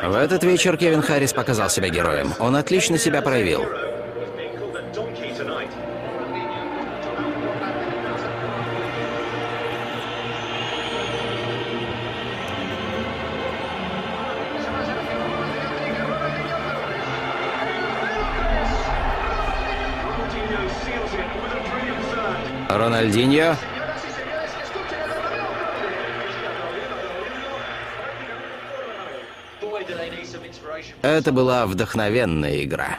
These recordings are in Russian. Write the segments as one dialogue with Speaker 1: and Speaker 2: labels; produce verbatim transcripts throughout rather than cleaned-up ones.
Speaker 1: В этот вечер Кевин Харрис показал себя героем. Он отлично себя проявил. Рональдиньо. Это была вдохновенная игра.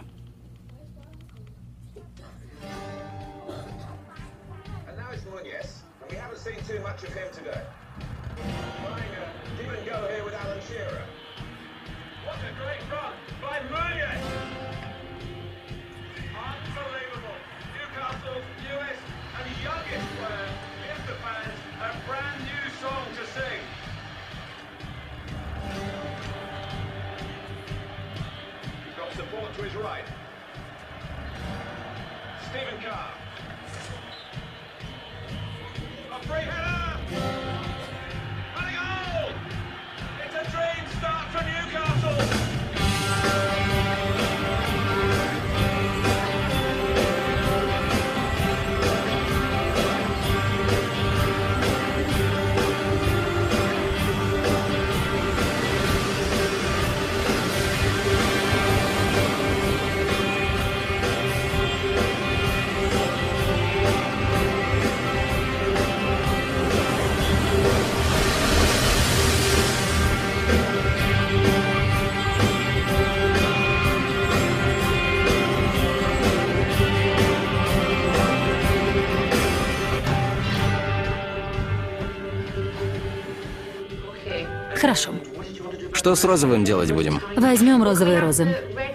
Speaker 2: Хорошо.
Speaker 1: Что с розовым делать будем?
Speaker 2: Возьмем розовые розы.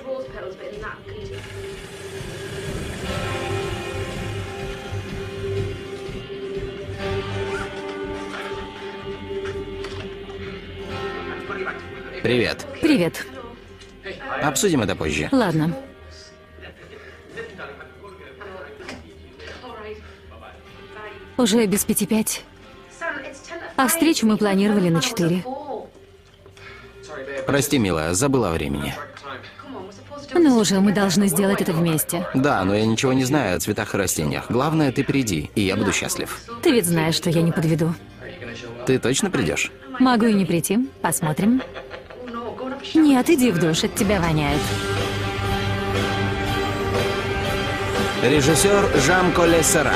Speaker 1: Привет.
Speaker 2: Привет.
Speaker 1: Обсудим это позже.
Speaker 2: Ладно. Уже без пяти пять. А встречу мы планировали на четыре.
Speaker 1: Прости, милая, забыла о времени.
Speaker 2: Ну уже, мы должны сделать это вместе.
Speaker 1: Да, но я ничего не знаю о цветах и растениях. Главное, ты приди, и я буду счастлив.
Speaker 2: Ты ведь знаешь, что я не подведу.
Speaker 1: Ты точно придешь?
Speaker 2: Могу и не прийти. Посмотрим. Нет, иди в душ, от тебя воняет.
Speaker 1: Режиссер Жан Колесера.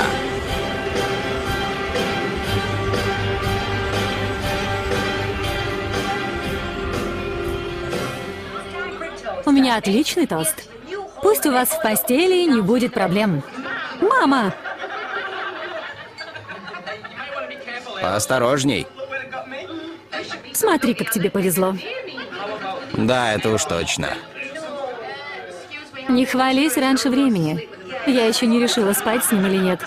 Speaker 2: У меня отличный тост. Пусть у вас в постели не будет проблем. Мама!
Speaker 1: Поосторожней.
Speaker 2: Смотри, как тебе повезло.
Speaker 1: Да, это уж точно.
Speaker 2: Не хвались раньше времени. Я еще не решила, спать с ним или нет.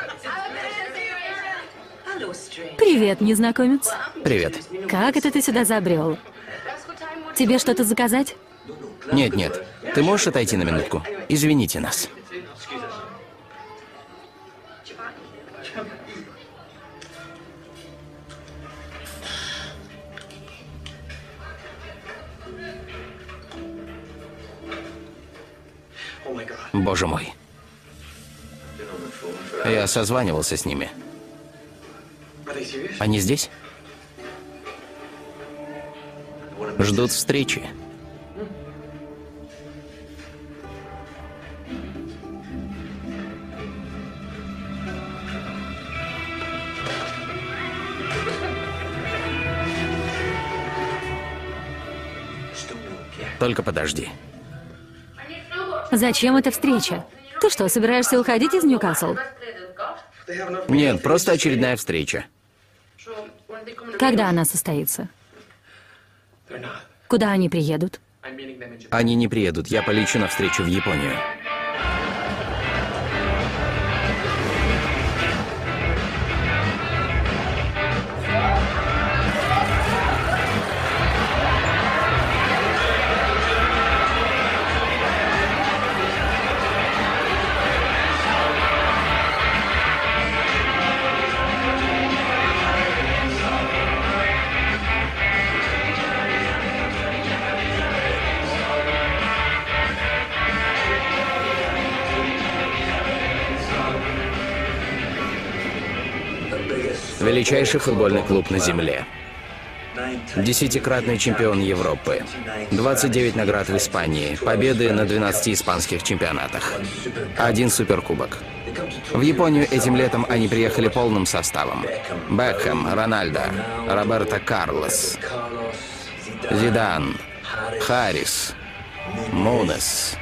Speaker 2: Привет, незнакомец.
Speaker 1: Привет.
Speaker 2: Как это ты сюда забрел? Тебе что-то заказать?
Speaker 1: Нет, нет. Ты можешь отойти на минутку? Извините нас. Боже мой. Я созванивался с ними. Они здесь? Ждут встречи. Только подожди.
Speaker 2: Зачем эта встреча? Ты что, собираешься уходить из Ньюкасл?
Speaker 1: Нет, просто очередная встреча.
Speaker 2: Когда она состоится? Куда они приедут?
Speaker 1: Они не приедут, я полечу на встречу в Японию. Величайший футбольный клуб на земле. Десятикратный чемпион Европы. двадцать девять наград в Испании. Победы на двенадцати испанских чемпионатах. Один суперкубок. В Японию этим летом они приехали полным составом. Бекхэм, Рональдо, Роберто Карлос, Зидан, Харрис, Мунес.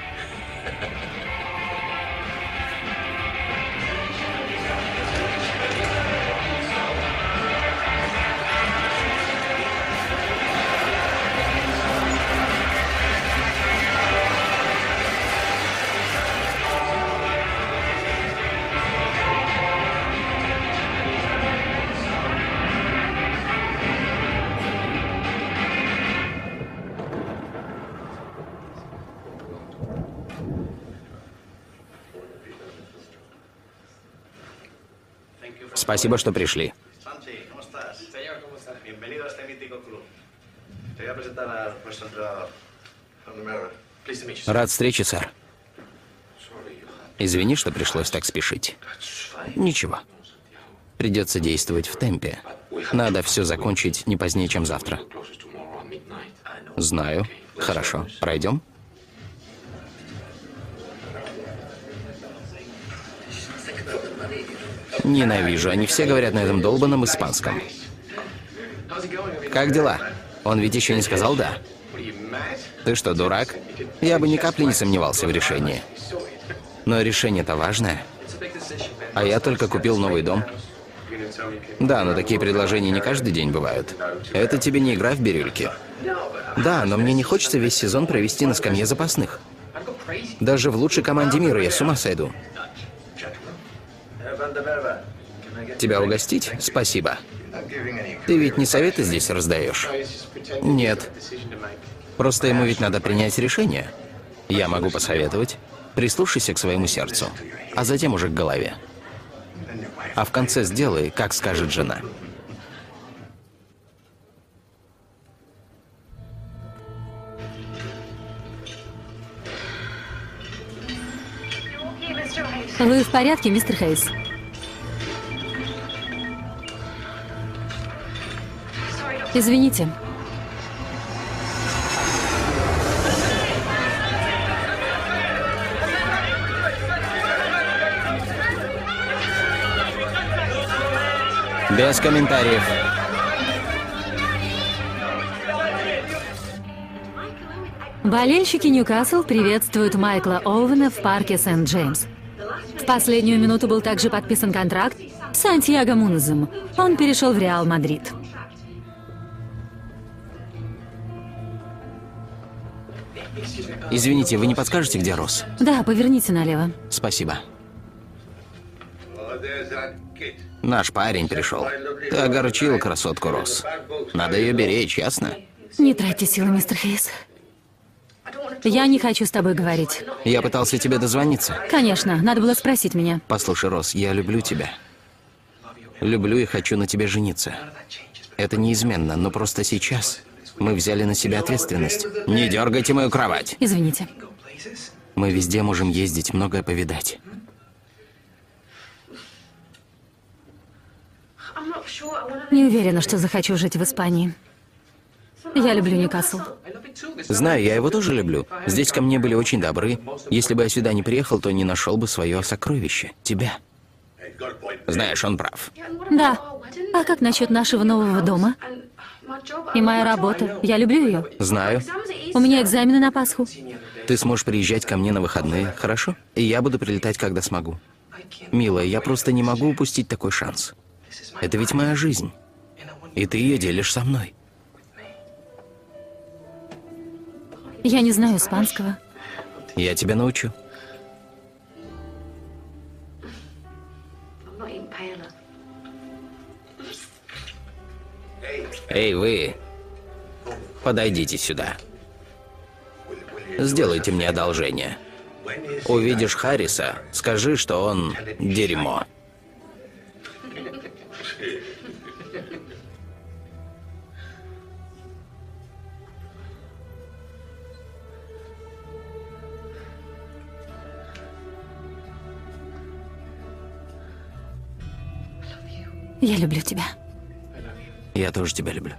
Speaker 1: Спасибо, что пришли. Рад встрече, сэр. Извини, что пришлось так спешить. Ничего. Придется действовать в темпе. Надо все закончить не позднее, чем завтра. Знаю. Хорошо. Пройдем? Ненавижу. Они все говорят на этом долбанном испанском. Как дела? Он ведь еще не сказал «да». Ты что, дурак? Я бы ни капли не сомневался в решении. Но решение-то важное. А я только купил новый дом. Да, но такие предложения не каждый день бывают. Это тебе не игра в бирюльки. Да, но мне не хочется весь сезон провести на скамье запасных. Даже в лучшей команде мира я с ума сойду. Тебя угостить? Спасибо. Ты ведь не советы здесь раздаешь? Нет. Просто ему ведь надо принять решение. Я могу посоветовать. Прислушайся к своему сердцу, а затем уже к голове. А в конце сделай, как скажет жена.
Speaker 2: Вы в порядке, мистер Хейс? Извините.
Speaker 1: Без комментариев.
Speaker 2: Болельщики Ньюкасл приветствуют Майкла Оуэна в парке Сент-Джеймс. В последнюю минуту был также подписан контракт с Сантьяго Мунезом. Он перешел в Реал Мадрид.
Speaker 1: Извините, вы не подскажете, где Росс?
Speaker 2: Да, поверните налево.
Speaker 1: Спасибо. Наш парень пришел. Ты огорчил красотку, Росс. Надо ее беречь, ясно?
Speaker 2: Не тратьте силы, мистер Хейс. Я не хочу с тобой говорить.
Speaker 1: Я пытался тебе дозвониться.
Speaker 2: Конечно, надо было спросить меня.
Speaker 1: Послушай, Росс, я люблю тебя. Люблю и хочу на тебе жениться. Это неизменно, но просто сейчас мы взяли на себя ответственность. Не дергайте мою кровать.
Speaker 2: Извините.
Speaker 1: Мы везде можем ездить, многое повидать.
Speaker 2: Не уверена, что захочу жить в Испании. Я люблю Ньюкасл.
Speaker 1: Знаю, я его тоже люблю. Здесь ко мне были очень добры. Если бы я сюда не приехал, то не нашел бы свое сокровище. Тебя. Знаешь, он прав.
Speaker 2: Да. А как насчет нашего нового дома? И моя работа. Я люблю ее.
Speaker 1: Знаю.
Speaker 2: У меня экзамены на Пасху.
Speaker 1: Ты сможешь приезжать ко мне на выходные, хорошо? И я буду прилетать, когда смогу. Милая, я просто не могу упустить такой шанс. Это ведь моя жизнь. И ты ее делишь со мной.
Speaker 2: Я не знаю испанского.
Speaker 1: Я тебя научу. Эй, вы! Подойдите сюда. Сделайте мне одолжение. Увидишь Харриса, скажи, что он дерьмо.
Speaker 2: Я люблю тебя.
Speaker 1: Я тоже тебя люблю.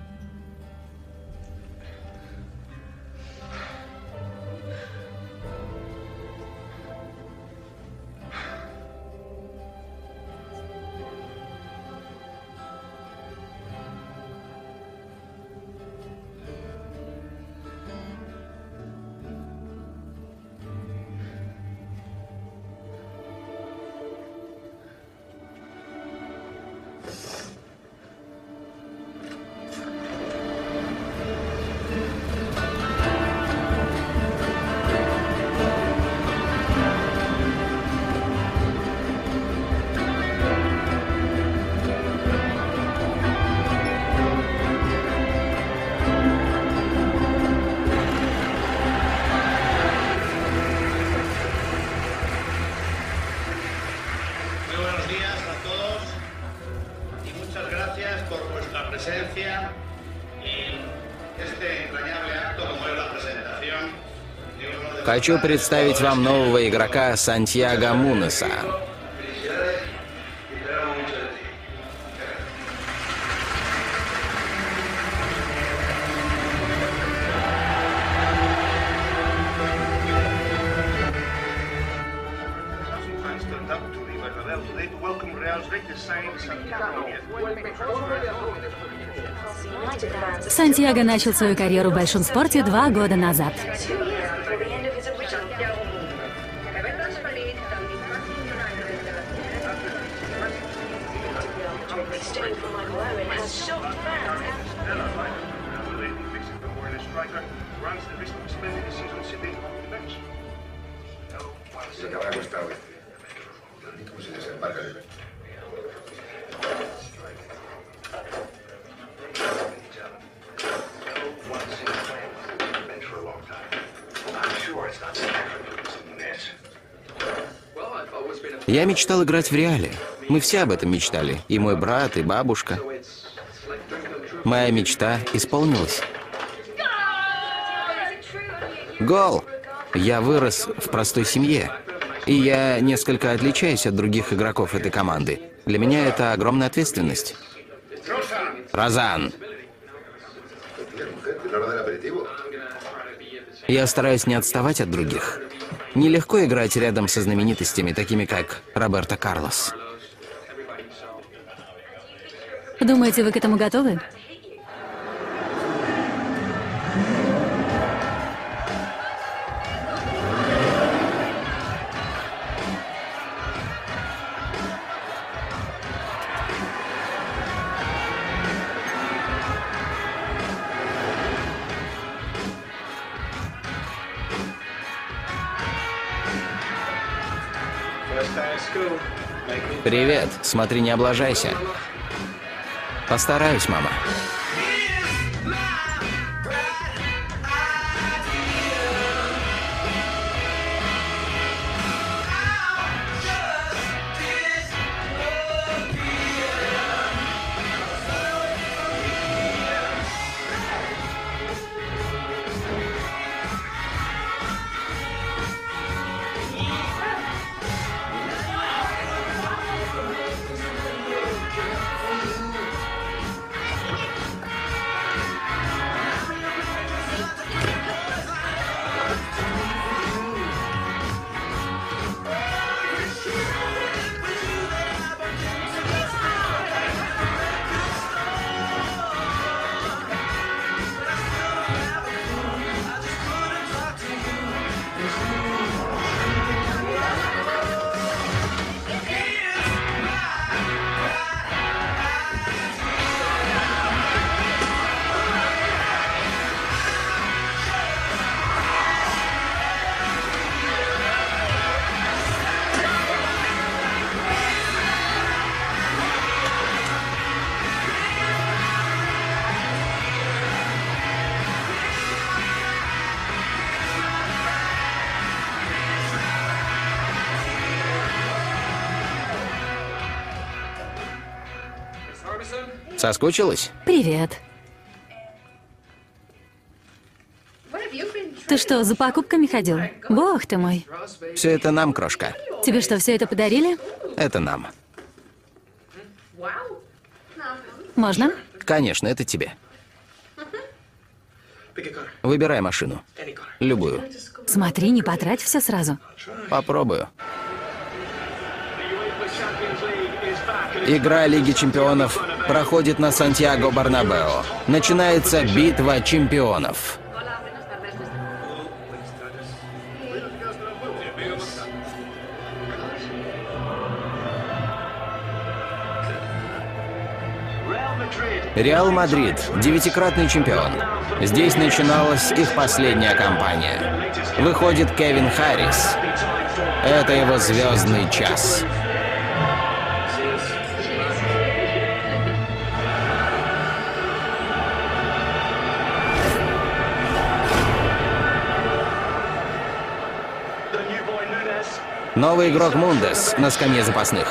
Speaker 1: Хочу представить вам нового игрока Сантьяго Мунеса.
Speaker 2: Сантьяго начал свою карьеру в большом спорте два года назад.
Speaker 1: Я мечтал играть в Реале. Мы все об этом мечтали. И мой брат, и бабушка. Моя мечта исполнилась. Гол! Я вырос в простой семье. И я несколько отличаюсь от других игроков этой команды. Для меня это огромная ответственность. Розан! Я стараюсь не отставать от других. Нелегко играть рядом со знаменитостями, такими как Роберто Карлос.
Speaker 2: Думаете, вы к этому готовы?
Speaker 1: Привет. Смотри, не облажайся. Постараюсь, мама. Соскучилась?
Speaker 2: Привет. Ты что, за покупками ходил? Бог ты мой.
Speaker 1: Все это нам, крошка.
Speaker 2: Тебе что, все это подарили?
Speaker 1: Это нам.
Speaker 2: Можно?
Speaker 1: Конечно, это тебе. Выбирай машину. Любую.
Speaker 2: Смотри, не потрать все сразу.
Speaker 1: Попробую. Игра Лиги Чемпионов проходит на Сантьяго-Барнабео. Начинается битва чемпионов. Реал Мадрид – девятикратный чемпион. Здесь начиналась их последняя кампания. Выходит Кевин Харрис. Это его звездный час. Новый игрок Мундес на скамье запасных.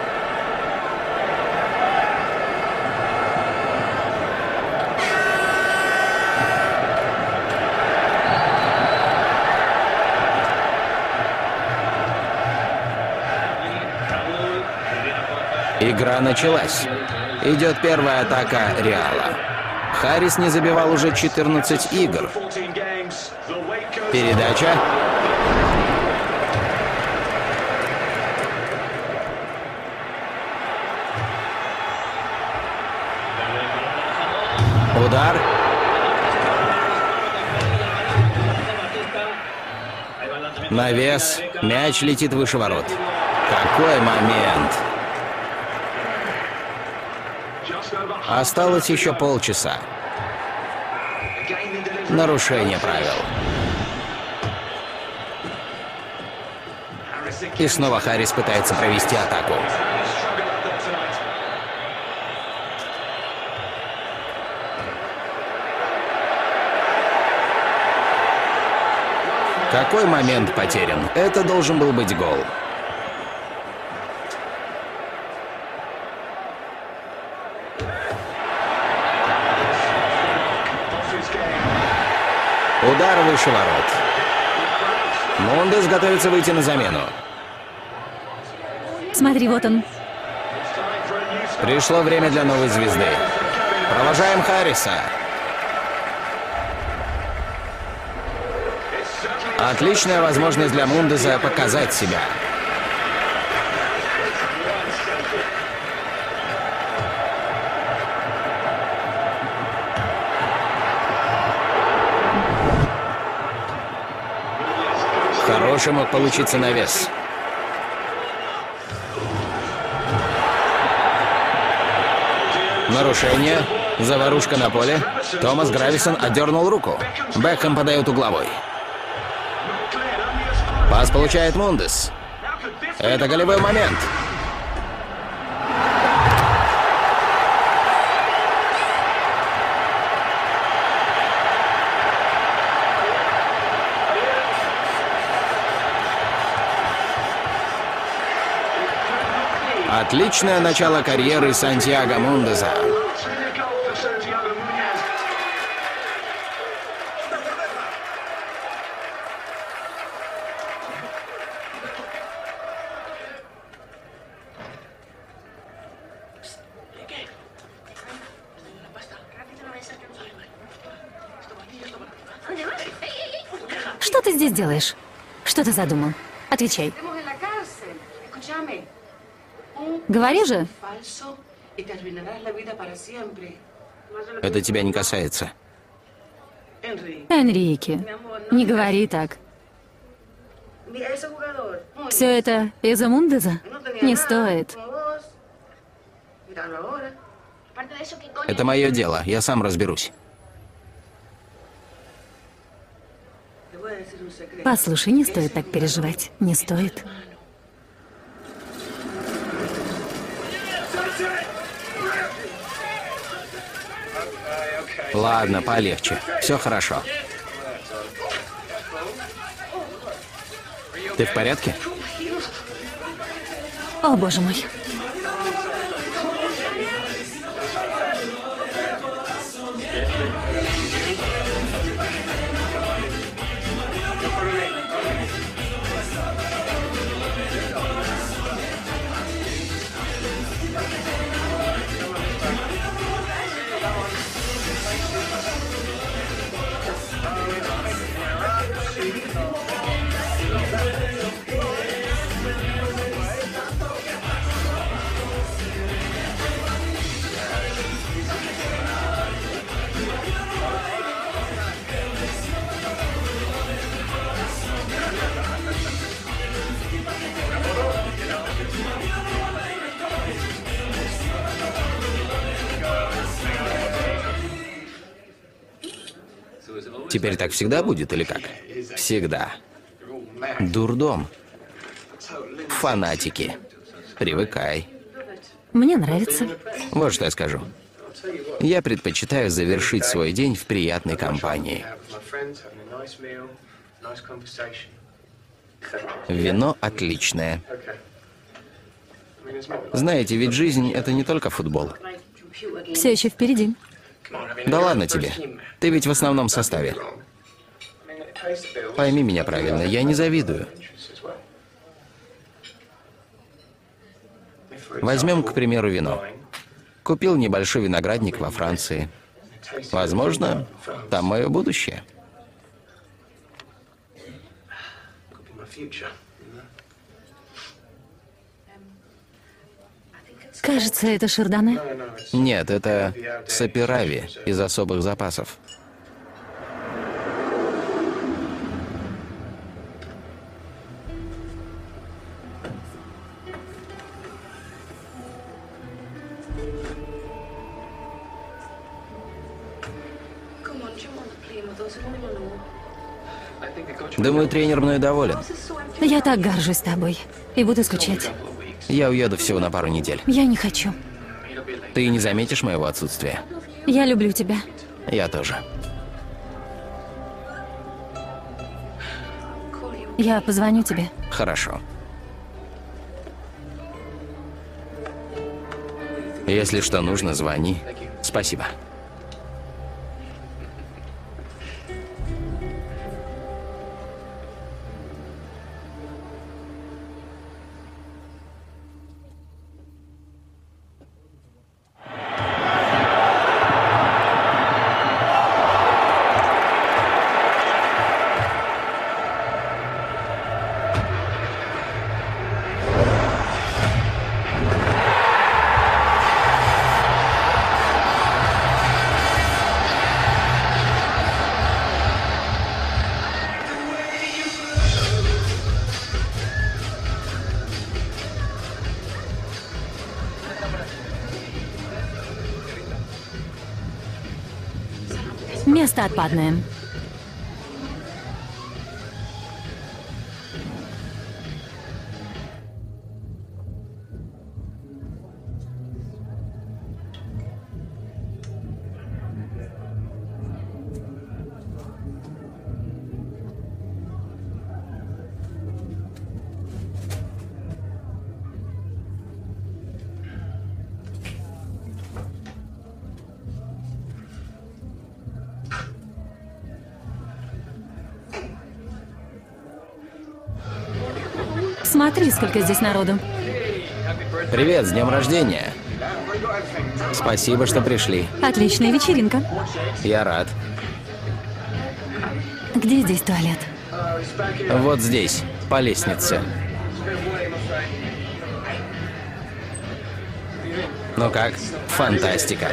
Speaker 1: Игра началась. Идет первая атака Реала. Харрис не забивал уже четырнадцать игр. Передача. Удар. Навес. Мяч летит выше ворот. Какой момент! Осталось еще полчаса. Нарушение правил. И снова Харрис пытается провести атаку. Какой момент потерян? Это должен был быть гол. Удар выше ворот. Мундес готовится выйти на замену.
Speaker 2: Смотри, вот он.
Speaker 1: Пришло время для новой звезды. Провожаем Харриса. Отличная возможность для Мундеса показать себя. Хороший мог получиться навес. Нарушение. Заварушка на поле. Томас Грависон отдернул руку. Бекхэм подает угловой. Пас получает Мундес. Это голевой момент. Отличное начало карьеры Сантьяго Мундеса.
Speaker 2: Что ты здесь делаешь? Что ты задумал? Отвечай. Говори же.
Speaker 1: Это тебя не касается.
Speaker 2: Энрике, не говори так. Все это из-за Мундеса? Не стоит.
Speaker 1: Это мое дело, я сам разберусь.
Speaker 2: Послушай, не стоит так переживать. Не стоит.
Speaker 1: Ладно, полегче. Все хорошо. Ты в порядке?
Speaker 2: О, боже мой.
Speaker 1: Теперь так всегда будет или как? Всегда. Дурдом. Фанатики. Привыкай.
Speaker 2: Мне нравится.
Speaker 1: Вот что я скажу. Я предпочитаю завершить свой день в приятной компании. Вино отличное. Знаете, ведь жизнь — это не только футбол.
Speaker 2: Все еще впереди.
Speaker 1: Да ладно тебе. Ты ведь в основном составе. Пойми меня правильно, я не завидую. Возьмем, к примеру, вино. Купил небольшой виноградник во Франции. Возможно, там мое будущее.
Speaker 2: Кажется, это Шардоне.
Speaker 1: Нет, это Саперави из особых запасов. Думаю, тренер мной доволен.
Speaker 2: Я так горжусь тобой. И буду скучать.
Speaker 1: Я уеду всего на пару недель.
Speaker 2: Я не хочу.
Speaker 1: Ты не заметишь моего отсутствия?
Speaker 2: Я люблю тебя.
Speaker 1: Я тоже.
Speaker 2: Я позвоню тебе.
Speaker 1: Хорошо. Если что нужно, звони. Спасибо.
Speaker 2: Место отпадное. Смотри, сколько здесь народу.
Speaker 1: Привет, с днем рождения. Спасибо, что пришли.
Speaker 2: Отличная вечеринка.
Speaker 1: Я рад.
Speaker 2: Где здесь туалет?
Speaker 1: Вот здесь, по лестнице. Ну как? Фантастика.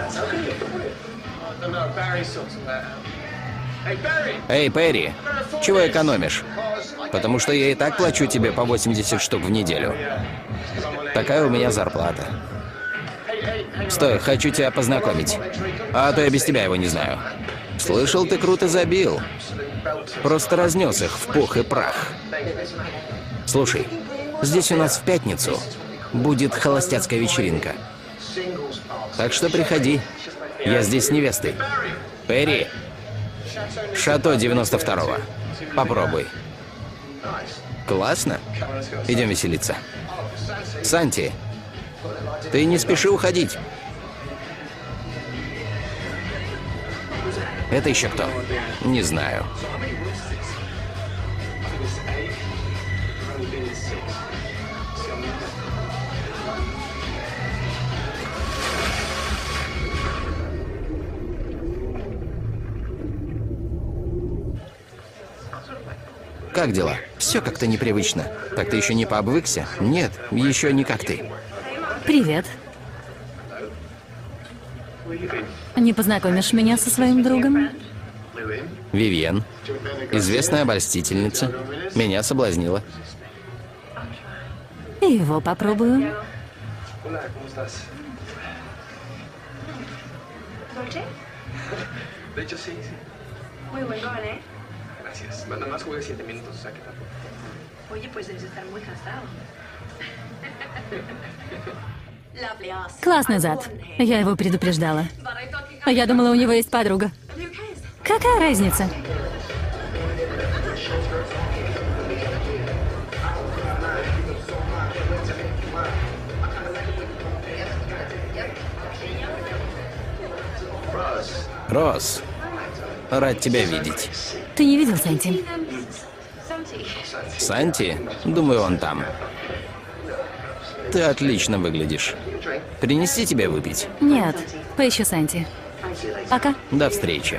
Speaker 1: Эй, Перри, чего экономишь? Потому что я и так плачу тебе по восемьдесят штук в неделю. Такая у меня зарплата. Стой, хочу тебя познакомить. А то я без тебя его не знаю. Слышал, ты круто забил. Просто разнес их в пух и прах. Слушай, здесь у нас в пятницу будет холостяцкая вечеринка. Так что приходи. Я здесь с невестой. Перри. Шато девяносто второго. Попробуй. Классно? Идем веселиться. Санти, ты не спеши уходить. Это еще кто? Не знаю. Как дела? Все как-то непривычно. Так ты еще не пообвыкся? Нет, еще не как ты.
Speaker 2: Привет. Не познакомишь меня со своим другом?
Speaker 1: Вивьен. Известная обольстительница. Меня соблазнила.
Speaker 2: И его попробую.
Speaker 3: Muy buen gol, ¿eh? Gracias. Nada más jugué siete minutos, o sea que tampoco. Oye, pues debes estar muy cansado.
Speaker 2: Классный зад. Я его предупреждала. Я думала, у него есть подруга. Какая разница?
Speaker 1: Росс, рад тебя видеть.
Speaker 2: Ты не видел Санти?
Speaker 1: Санти? Думаю, он там. Ты отлично выглядишь. Принести тебе выпить?
Speaker 2: Нет, поищу Санти. Пока.
Speaker 1: До встречи.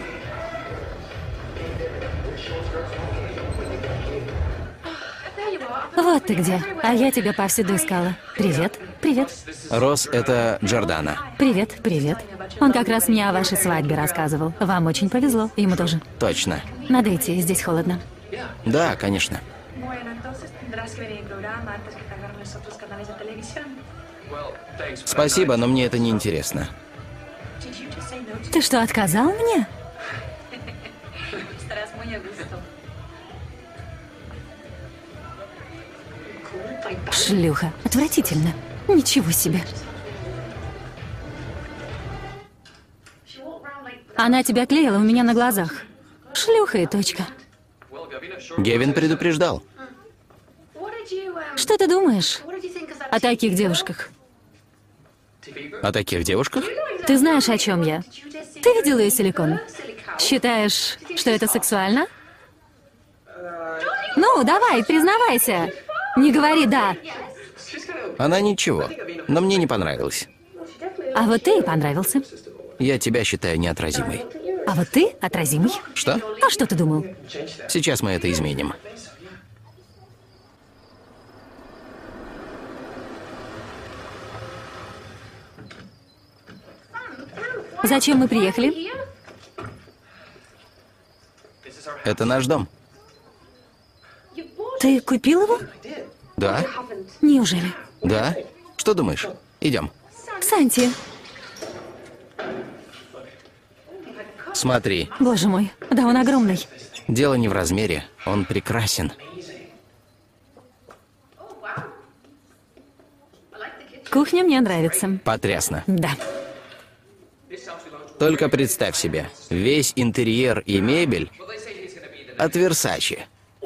Speaker 2: Вот ты где. А я тебя повсюду искала. Привет. Привет.
Speaker 1: Росс, это Джордана.
Speaker 2: Привет, привет. Он как раз мне о вашей свадьбе рассказывал. Вам очень повезло. Ему тоже.
Speaker 1: Точно.
Speaker 2: Надо идти, здесь холодно.
Speaker 1: Да, конечно.
Speaker 3: Bueno, entonces tendrás que venir al programa antes que te agarren los otros canales de televisión.
Speaker 1: Спасибо, но мне это не интересно.
Speaker 3: Did you just say no to
Speaker 2: Ты что, отказал мне?
Speaker 3: Estarás muy a gusto.
Speaker 2: Шлюха. Отвратительно. Ничего себе. Она тебя клеила у меня на глазах. Шлюха и точка.
Speaker 1: Гевин предупреждал.
Speaker 3: What did you, um,
Speaker 2: Что ты думаешь
Speaker 3: what did you think of that
Speaker 2: о таких девушках?
Speaker 1: О таких девушках?
Speaker 2: Ты знаешь, о чем я?
Speaker 3: you just see
Speaker 2: Ты видел ее силикон?
Speaker 3: silly cow?
Speaker 2: Считаешь, что это сексуально? Ну, давай, признавайся. Не говори «да».
Speaker 1: Она ничего, но мне не понравилось.
Speaker 2: А вот ты и понравился.
Speaker 1: Я тебя считаю неотразимой.
Speaker 2: А вот ты отразимый.
Speaker 1: Что?
Speaker 2: А что ты думал?
Speaker 1: Сейчас мы это изменим.
Speaker 2: Зачем мы приехали?
Speaker 1: Это наш дом.
Speaker 2: Ты купил его?
Speaker 1: Да?
Speaker 2: Неужели?
Speaker 1: Да? Что думаешь? Идем.
Speaker 2: Санти.
Speaker 1: Смотри,
Speaker 2: Боже мой, да он огромный.
Speaker 1: дело не в размере, он прекрасен.
Speaker 2: Кухня мне нравится.
Speaker 1: Потрясно.
Speaker 2: Да.
Speaker 1: Только представь себе, весь интерьер и мебель от Версачи.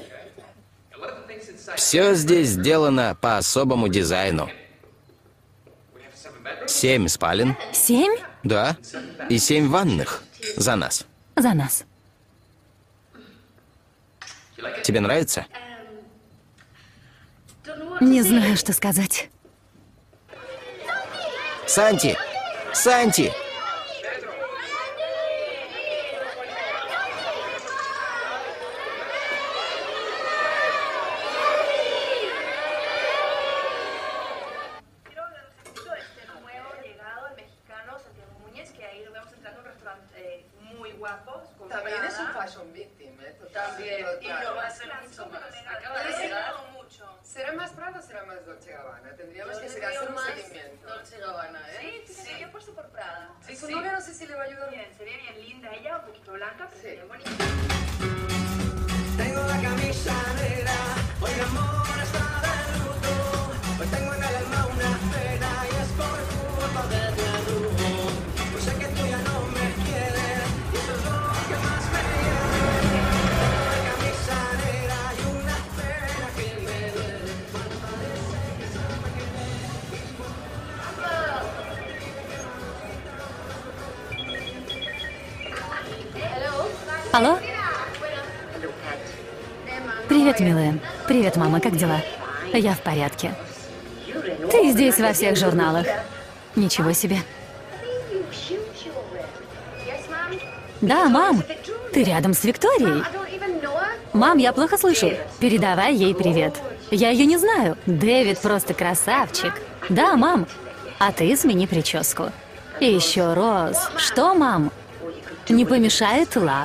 Speaker 1: Все здесь сделано по особому дизайну. Семь спален,
Speaker 2: Семь?
Speaker 1: да, и семь ванных за нас.
Speaker 2: За нас.
Speaker 1: Тебе нравится?
Speaker 2: Не знаю, что сказать.
Speaker 1: Санти! Санти!
Speaker 3: Este nuevo llegado, el mexicano Santiago Muñez, que ahí lo vemos entrando en un restaurante eh, muy guapo. Con
Speaker 4: También es un
Speaker 3: Prada.
Speaker 4: fashion victim, ¿eh? Total,
Speaker 3: También,
Speaker 4: total.
Speaker 3: y lo va a hacer mucho más. Acaba de
Speaker 4: Sí.
Speaker 3: llegar mucho.
Speaker 4: ¿Será más Prada o será más Dolce Gabbana? Tendríamos que hacer un seguimiento.
Speaker 3: Dolce Gabbana, ¿eh? Sí, sí, sí, yo apuesto por Prada.
Speaker 4: Y su novia no sé si le va a ayudar.
Speaker 3: Bien, sería bien linda ella, un poquito blanca, pero
Speaker 4: Sí.
Speaker 3: sería bonita.
Speaker 5: Tengo la camisa negra, hoy mi amor está de luto. Hoy tengo en el alma una pena y es por culpa de tu embrujo. Pues sé que tú ya no me quieres y eso es lo que más me hiere. Tengo la camisa negra y una pena que me duele.
Speaker 2: Алло? Привет, милая. Привет, мама, как дела? Я в порядке. Ты здесь во всех журналах. Ничего себе. Да, мам. Ты рядом с Викторией. Мам, я плохо слышу. Передавай ей привет. Я ее не знаю. Дэвид просто красавчик. Да, мам. А ты смени прическу. И еще, Роз. Что, мам? Не помешает лак.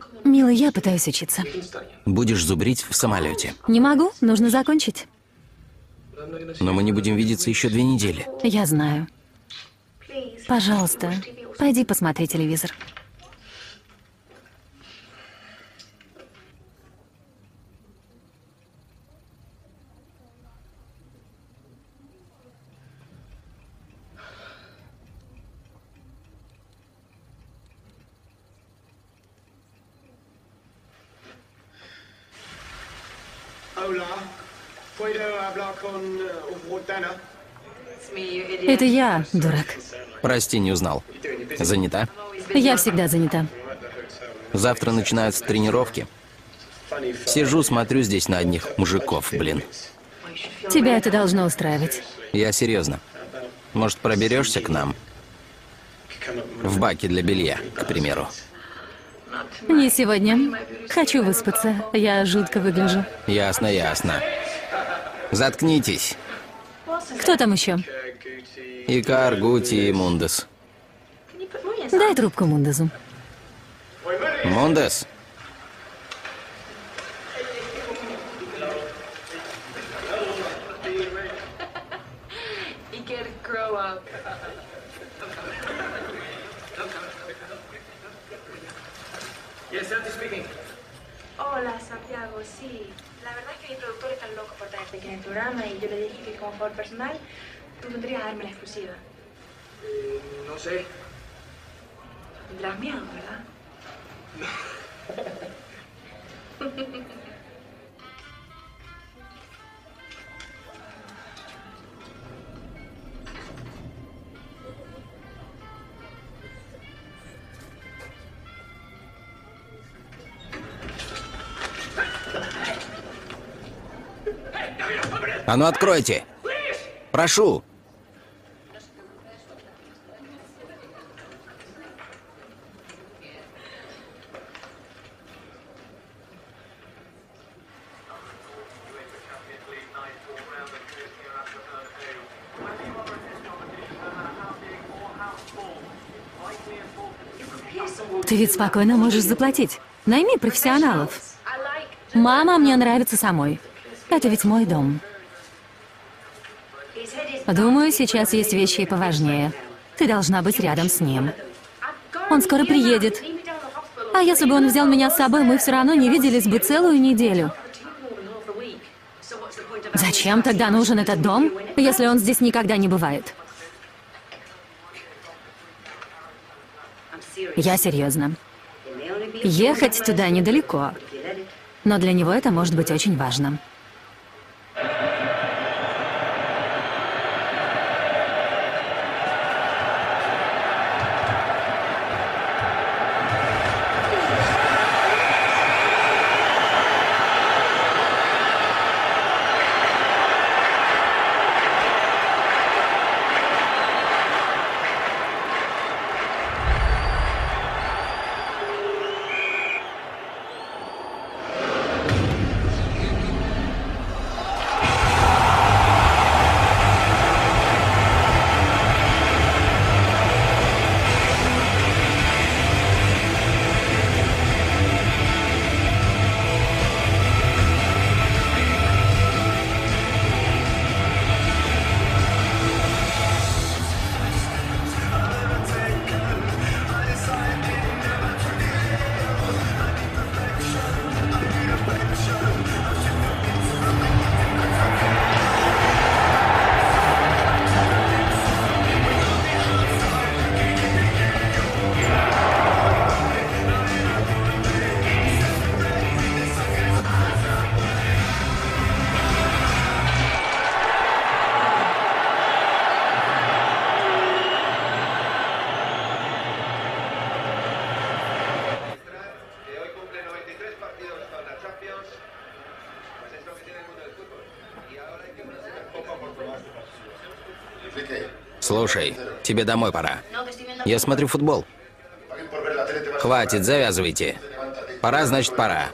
Speaker 2: Милый, я пытаюсь учиться.
Speaker 1: Будешь зубрить в самолете.
Speaker 2: Не могу, нужно закончить.
Speaker 1: Но мы не будем видеться еще две недели.
Speaker 2: Я знаю. Пожалуйста, пойди посмотри телевизор.
Speaker 6: Hola, ¿puedo hablar con uh, Rodana?
Speaker 2: Это я, дурак.
Speaker 1: Прости, не узнал. Занята?
Speaker 2: Я всегда занята.
Speaker 1: Завтра начинаются тренировки. Сижу, смотрю здесь на одних мужиков, блин.
Speaker 2: Тебя это должно устраивать.
Speaker 1: Я серьезно. Может, проберешься к нам? В баке для белья, к примеру.
Speaker 2: Не сегодня. Хочу выспаться. Я жутко выгляжу.
Speaker 1: Ясно, ясно. Заткнитесь.
Speaker 2: Кто там еще?
Speaker 1: Икар, Гути и Мундес.
Speaker 2: Дай трубку Мундезу.
Speaker 1: Мундес?
Speaker 3: Iker, grow up.
Speaker 6: Yes, Santi speaking.
Speaker 3: Hola, Santiago, sí. La verdad es que mi productor está loco por tenerte aquí en el programa y yo le dije que como favor personal, tú vendrías a darme la exclusiva.
Speaker 6: Eh, no sé.
Speaker 3: Tendrás miedo, ¿verdad?
Speaker 1: А ну откройте! Прошу!
Speaker 2: Ты ведь спокойно можешь заплатить. Найми профессионалов. Мама, мне нравится самой. Это ведь мой дом. Думаю, сейчас есть вещи и поважнее. Ты должна быть рядом с ним. Он скоро приедет. А если бы он взял меня с собой, мы все равно не виделись бы целую неделю. Зачем тогда нужен этот дом, если он здесь никогда не бывает? Я серьезно. Ехать туда недалеко. Но для него это может быть очень важно.
Speaker 1: Слушай, тебе домой пора. Я смотрю футбол. Хватит, завязывайте. Пора, значит, пора.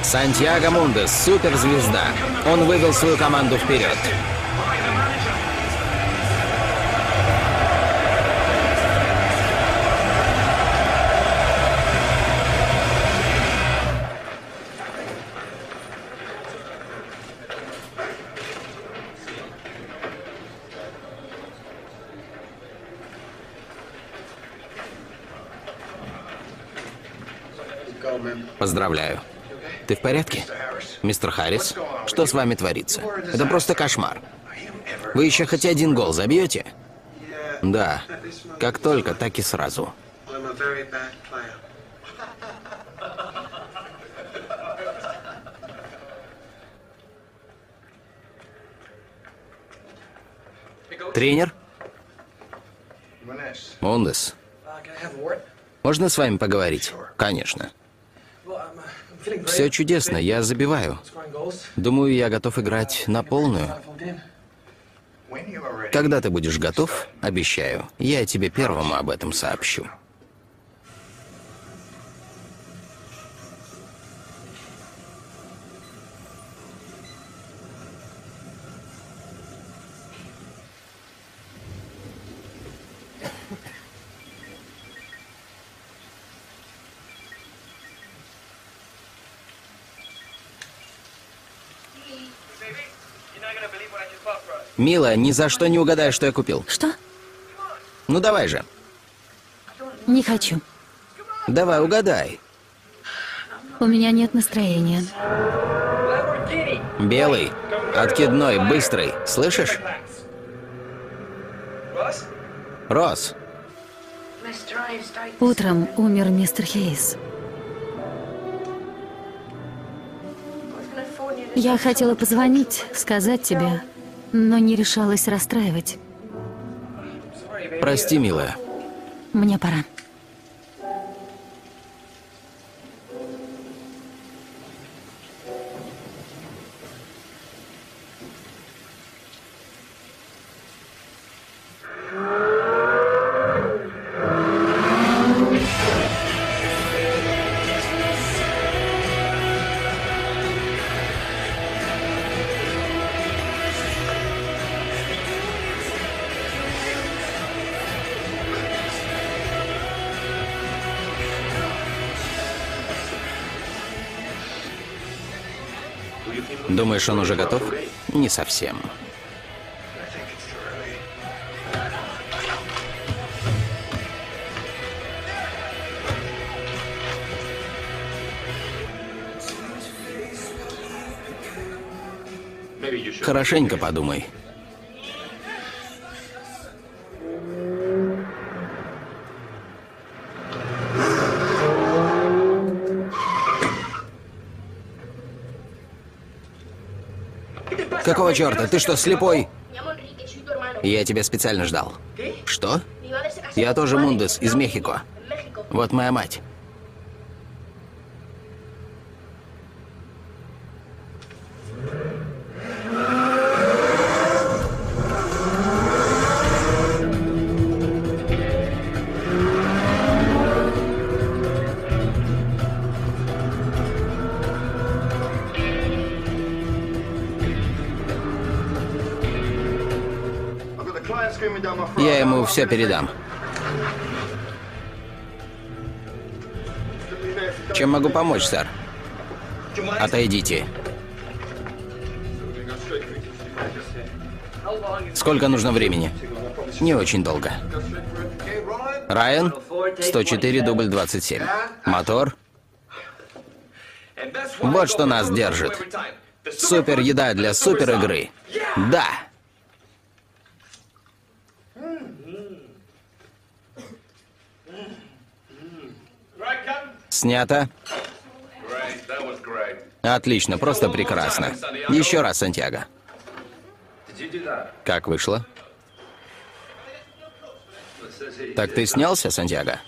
Speaker 1: Сантьяго Мундес, суперзвезда. Он вывел свою команду вперед. Поздравляю. Ты в порядке? Мистер Харрис, что с вами творится? Это просто кошмар. Вы еще хоть один гол забьете? Да. Как только, так и сразу. Тренер? Мундес. Можно с вами поговорить? Конечно. Все чудесно, я забиваю. Думаю, я готов играть на полную. Когда ты будешь готов, обещаю, я тебе первому об этом сообщу. Мила, ни за что не угадаешь, что я купил.
Speaker 2: Что?
Speaker 1: Ну давай же.
Speaker 2: Не хочу.
Speaker 1: Давай, угадай.
Speaker 2: У меня нет настроения.
Speaker 1: Белый, откидной, быстрый. Слышишь? Росс.
Speaker 2: Утром умер мистер Хейс. Я хотела позвонить, сказать тебе, но не решалась расстраивать.
Speaker 1: Прости, милая.
Speaker 2: Мне пора.
Speaker 1: Думаешь, он уже готов? Не совсем. Хорошенько подумай. Какого черта? Ты что, слепой? Я тебя специально ждал. Что? Я тоже Мундес из Мехико. Вот моя мать. Я ему все передам. Чем могу помочь, сэр? Отойдите. Сколько нужно времени? Не очень долго. Райан, сто четыре, дубль двадцать семь. Мотор. Вот что нас держит. Супер еда для супер игры. Да. Снято. Отлично, просто прекрасно. Еще раз, Сантьяго. Как вышло? Так ты снялся, Сантьяго?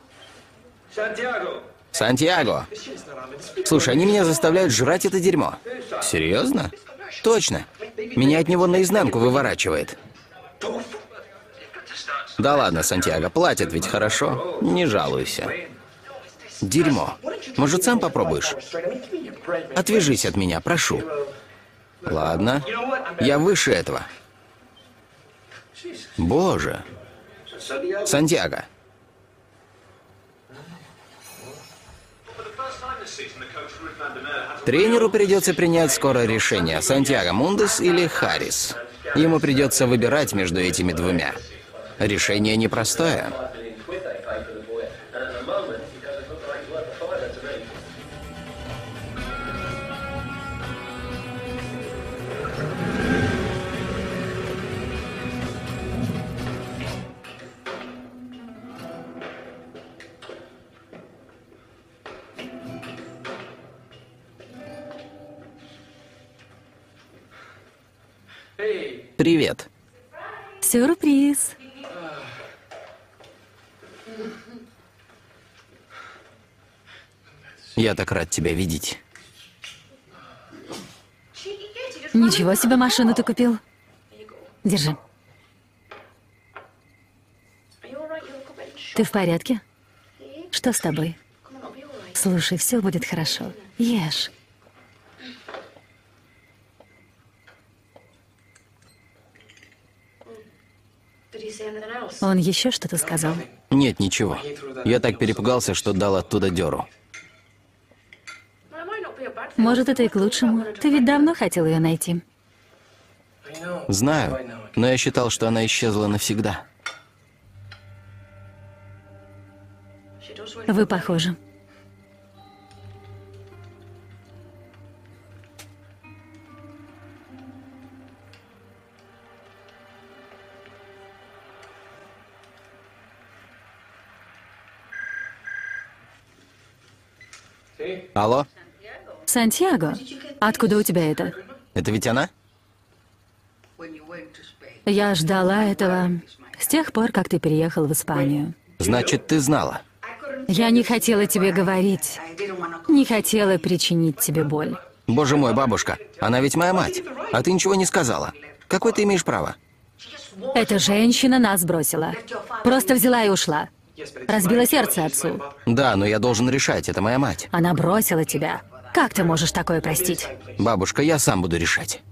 Speaker 1: Сантьяго! Слушай, они меня заставляют жрать это дерьмо. Серьезно? Точно. Меня от него наизнанку выворачивает. Да ладно, Сантьяго, платят ведь хорошо. Не жалуйся. Дерьмо. Может, сам попробуешь? Отвяжись от меня, прошу. Ладно. Я выше этого. Боже. Сантьяго. Тренеру придется принять скоро решение, Сантьяго Мундес или Харрис. Ему придется выбирать между этими двумя. Решение непростое. Привет.
Speaker 2: Сюрприз.
Speaker 1: Я так рад тебя видеть.
Speaker 2: Ничего себе машину ты купил. Держи. Ты в порядке? Что с тобой? Слушай, все будет хорошо. Ешь. Он еще что-то сказал?
Speaker 1: Нет, ничего. Я так перепугался, что дал оттуда дёру.
Speaker 2: Может, это и к лучшему. Ты ведь давно хотел ее найти.
Speaker 1: Знаю, но я считал, что она исчезла навсегда.
Speaker 2: Вы похожи.
Speaker 1: Алло?
Speaker 2: Сантьяго? Откуда у тебя это?
Speaker 1: Это ведь она?
Speaker 2: Я ждала этого с тех пор, как ты переехал в Испанию.
Speaker 1: Значит, ты знала.
Speaker 2: Я не хотела тебе говорить. Не хотела причинить тебе боль.
Speaker 1: Боже мой, бабушка, она ведь моя мать. А ты ничего не сказала. Какое ты имеешь право?
Speaker 2: Эта женщина нас бросила. Просто взяла и ушла. Разбила сердце отцу.
Speaker 1: Да, но я должен решать, это моя мать.
Speaker 2: Она бросила тебя. Как ты можешь такое простить?
Speaker 1: Бабушка, я сам буду решать.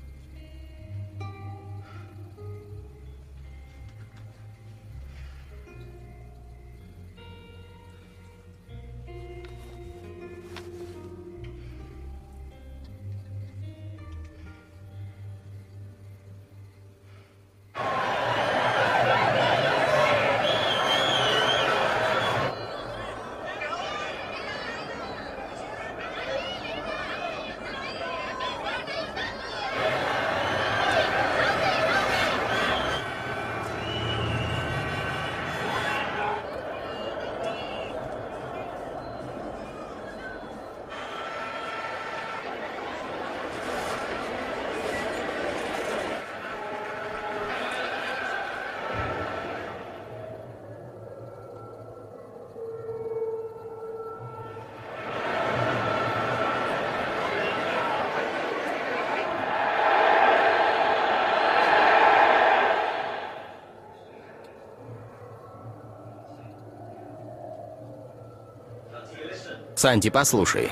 Speaker 1: Санти, послушай.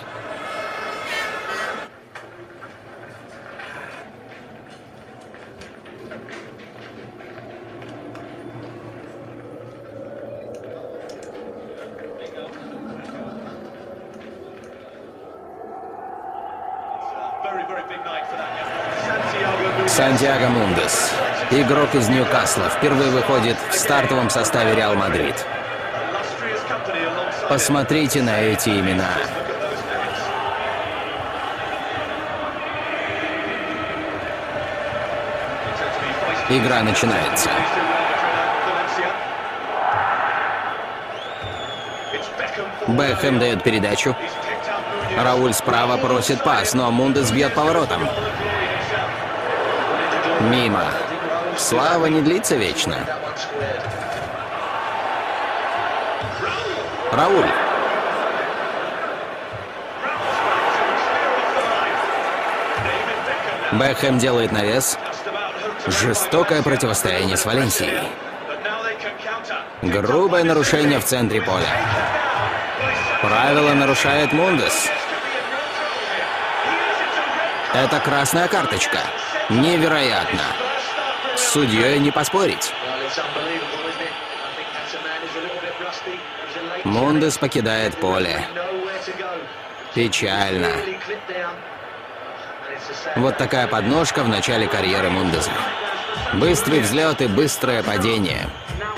Speaker 1: Сантьяго Мундес, игрок из Ньюкасла, впервые выходит в стартовом составе Реал Мадрид. Посмотрите на эти имена. Игра начинается. Бекхэм дает передачу. Рауль справа просит пас, но Мундес бьет поворотом. Мимо. Слава не длится вечно. Рауль. Бекхэм делает навес. Жестокое противостояние с Валенсией. Грубое нарушение в центре поля. Правило нарушает Мундес. Это красная карточка. Невероятно. С судьей не поспорить. Мундес покидает поле. Печально. Вот такая подножка в начале карьеры Мундеса. Быстрый взлет и быстрое падение.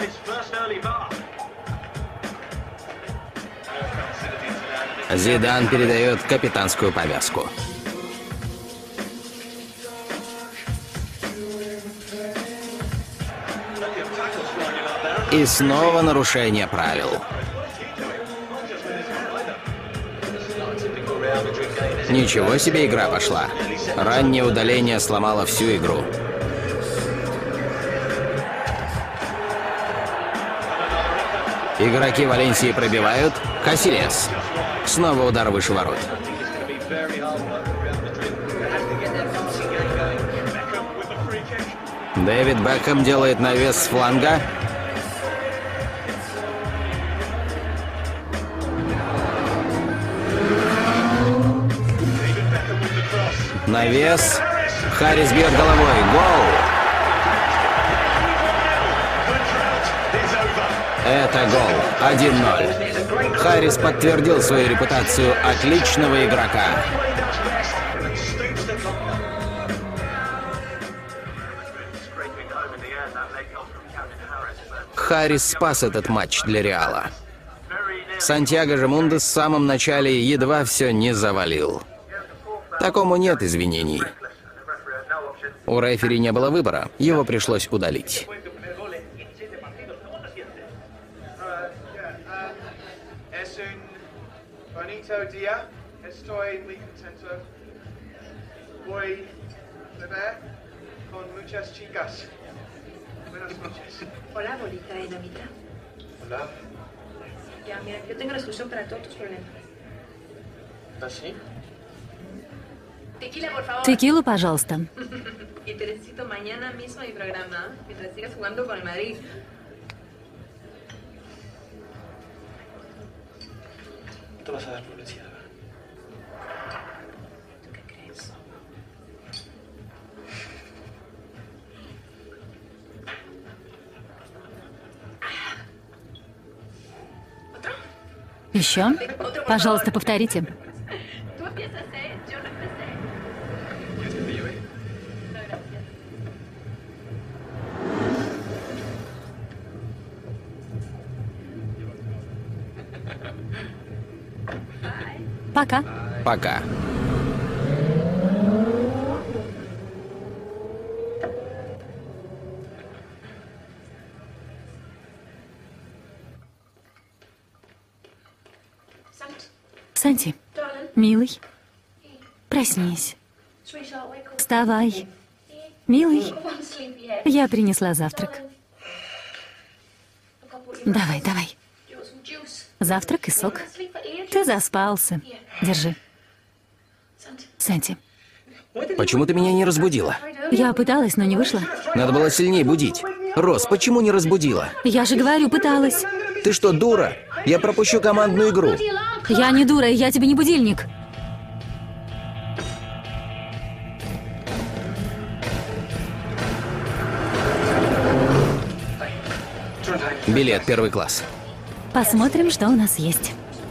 Speaker 1: Зидан передает капитанскую повязку. И снова нарушение правил. Ничего себе игра пошла. Раннее удаление сломало всю игру. Игроки Валенсии пробивают. Касильяс. Снова удар выше ворот. Дэвид Бекхэм делает навес с фланга. Навес. Харрис бьет головой. Гол! Это гол. один ноль. Харрис подтвердил свою репутацию отличного игрока. Харрис спас этот матч для Реала. Сантьяго же Мундес в самом начале едва все не завалил. Такому нет извинений. У рефери не было выбора, его пришлось удалить.
Speaker 3: Hola, bolita de dinamita.
Speaker 6: Hola.
Speaker 3: Ya, mira, yo tengo la solución para todos tus problemas.
Speaker 6: ¿Así?
Speaker 3: Tequila, por favor.
Speaker 2: Текилу, пожалуйста.
Speaker 3: Y te necesito mañana mismo en mi programa, mientras sigas jugando con el Madrid.
Speaker 6: Te vas a dar publicidad.
Speaker 3: ¿Tú qué crees? ¿Otro?
Speaker 2: Еще? Пожалуйста, повторите.
Speaker 3: Tú empiezas, ¿eh? Yo no empecé.
Speaker 6: ¿Quieres que te lleve?
Speaker 3: No, gracias.
Speaker 2: Пока.
Speaker 1: Пока.
Speaker 3: Sant,
Speaker 2: Санти,
Speaker 3: darling,
Speaker 2: милый, проснись.
Speaker 3: sweetheart, wake up.
Speaker 2: Вставай. Милый,
Speaker 3: I want sleep yet.
Speaker 2: я принесла завтрак.
Speaker 3: Look, I bought you
Speaker 2: Давай, давай.
Speaker 3: you got some juice.
Speaker 2: Завтрак и сок.
Speaker 3: Sleep for ages.
Speaker 2: Ты заспался. Держи.
Speaker 3: Sant,
Speaker 2: Санти,
Speaker 1: Почему ты меня не разбудила?
Speaker 2: я пыталась, но не вышло.
Speaker 1: Надо было сильнее будить. Рос, почему не разбудила?
Speaker 2: Я же говорю, пыталась.
Speaker 1: Ты что, дура? Я пропущу командную игру.
Speaker 2: Я не дура, я тебе не будильник.
Speaker 1: Билет первый класс.
Speaker 2: Посмотрим, что у нас есть.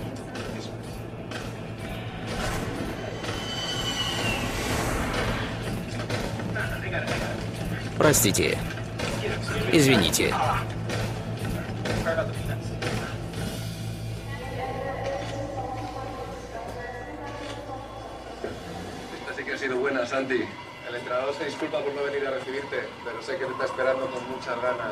Speaker 1: Простите. Извините.
Speaker 7: Esta sí que ha sido buena, Santi. El entrenador se disculpa por no venir a recibirte, pero sé que te está esperando con muchas ganas.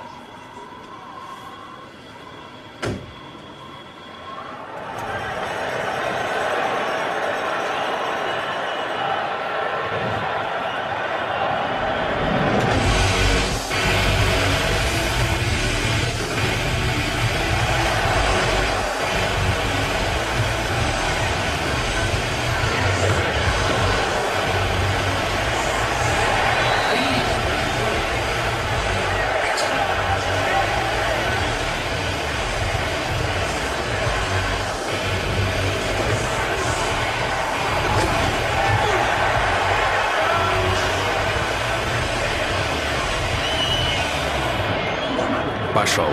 Speaker 1: Пошел.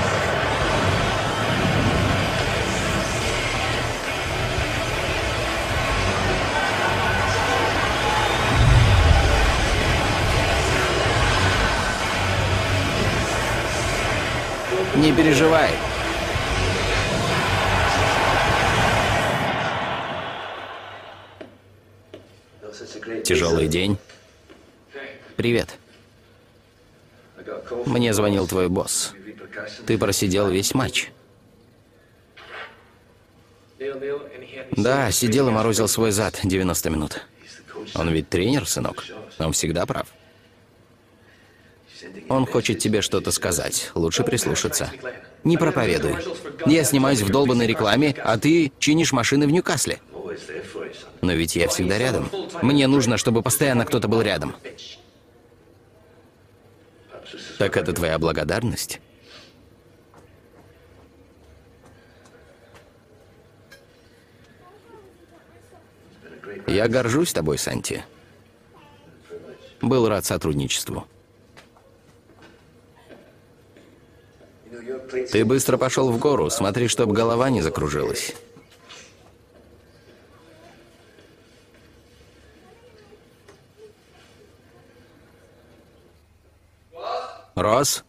Speaker 1: Не переживай. Тяжелый день. Привет. Мне звонил твой босс. Ты просидел весь матч. Да, сидел и морозил свой зад девяносто минут. Он ведь тренер, сынок. Он всегда прав. Он хочет тебе что-то сказать. Лучше прислушаться. Не проповедуй. Я снимаюсь в долбанной рекламе, а ты чинишь машины в Ньюкасле. Но ведь я всегда рядом. Мне нужно, чтобы постоянно кто-то был рядом. Так это твоя благодарность? Я горжусь тобой, Санти. Был рад сотрудничеству. Ты быстро пошел в гору. Смотри, чтоб голова не закружилась. Росс?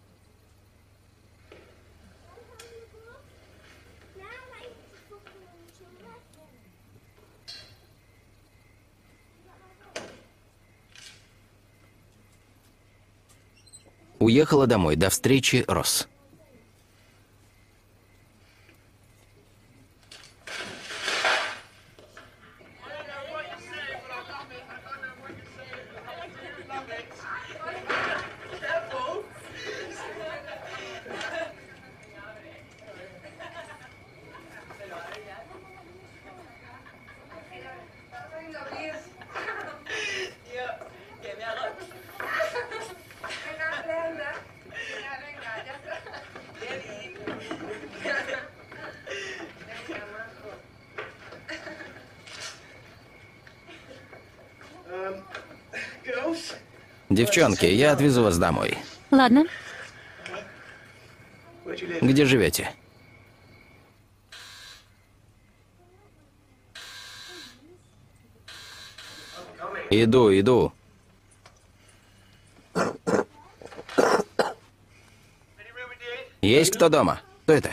Speaker 1: Уехала домой. До встречи, Росс. Девчонки, я отвезу вас домой.
Speaker 2: Ладно.
Speaker 1: Где живете? Иду, иду. Есть кто дома? Кто это?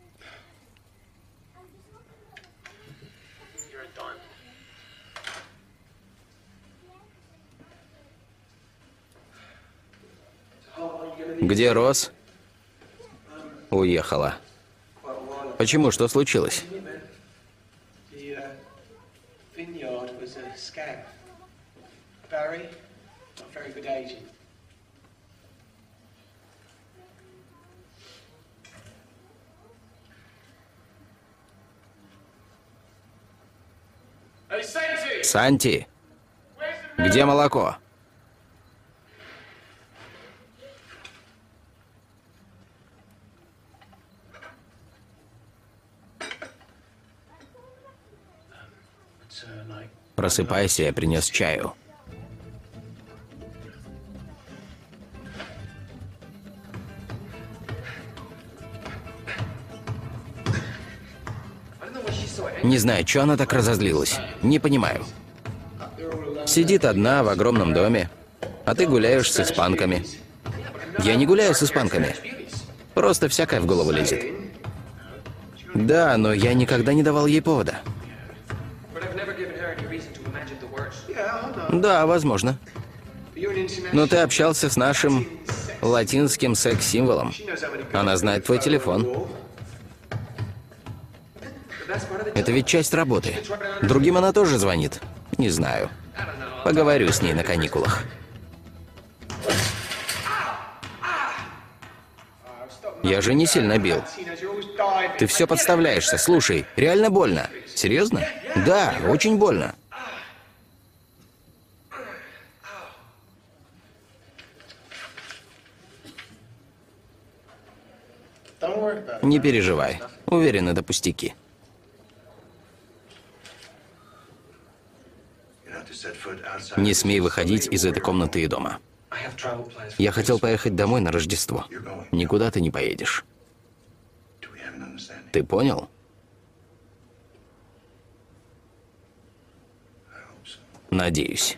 Speaker 1: Где Росс? Уехала. Почему? Что случилось? Санти, где молоко? Просыпайся, я принес чаю. Не знаю, что она так разозлилась. Не понимаю. Сидит одна в огромном доме, а ты гуляешь с испанками. Я не гуляю с испанками. Просто всякое в голову лезет. Да, но я никогда не давал ей повода. Да, возможно. Но ты общался с нашим латинским секс-символом. Она знает твой телефон. Это ведь часть работы. Другим она тоже звонит. Не знаю. Поговорю с ней на каникулах. Я же не сильно бил. Ты все подставляешься. Слушай, реально больно. Серьезно? Да, очень больно. Не переживай. Уверен, это пустяки. Не смей выходить из этой комнаты и дома. Я хотел поехать домой на Рождество. Никуда ты не поедешь. Ты понял? Надеюсь.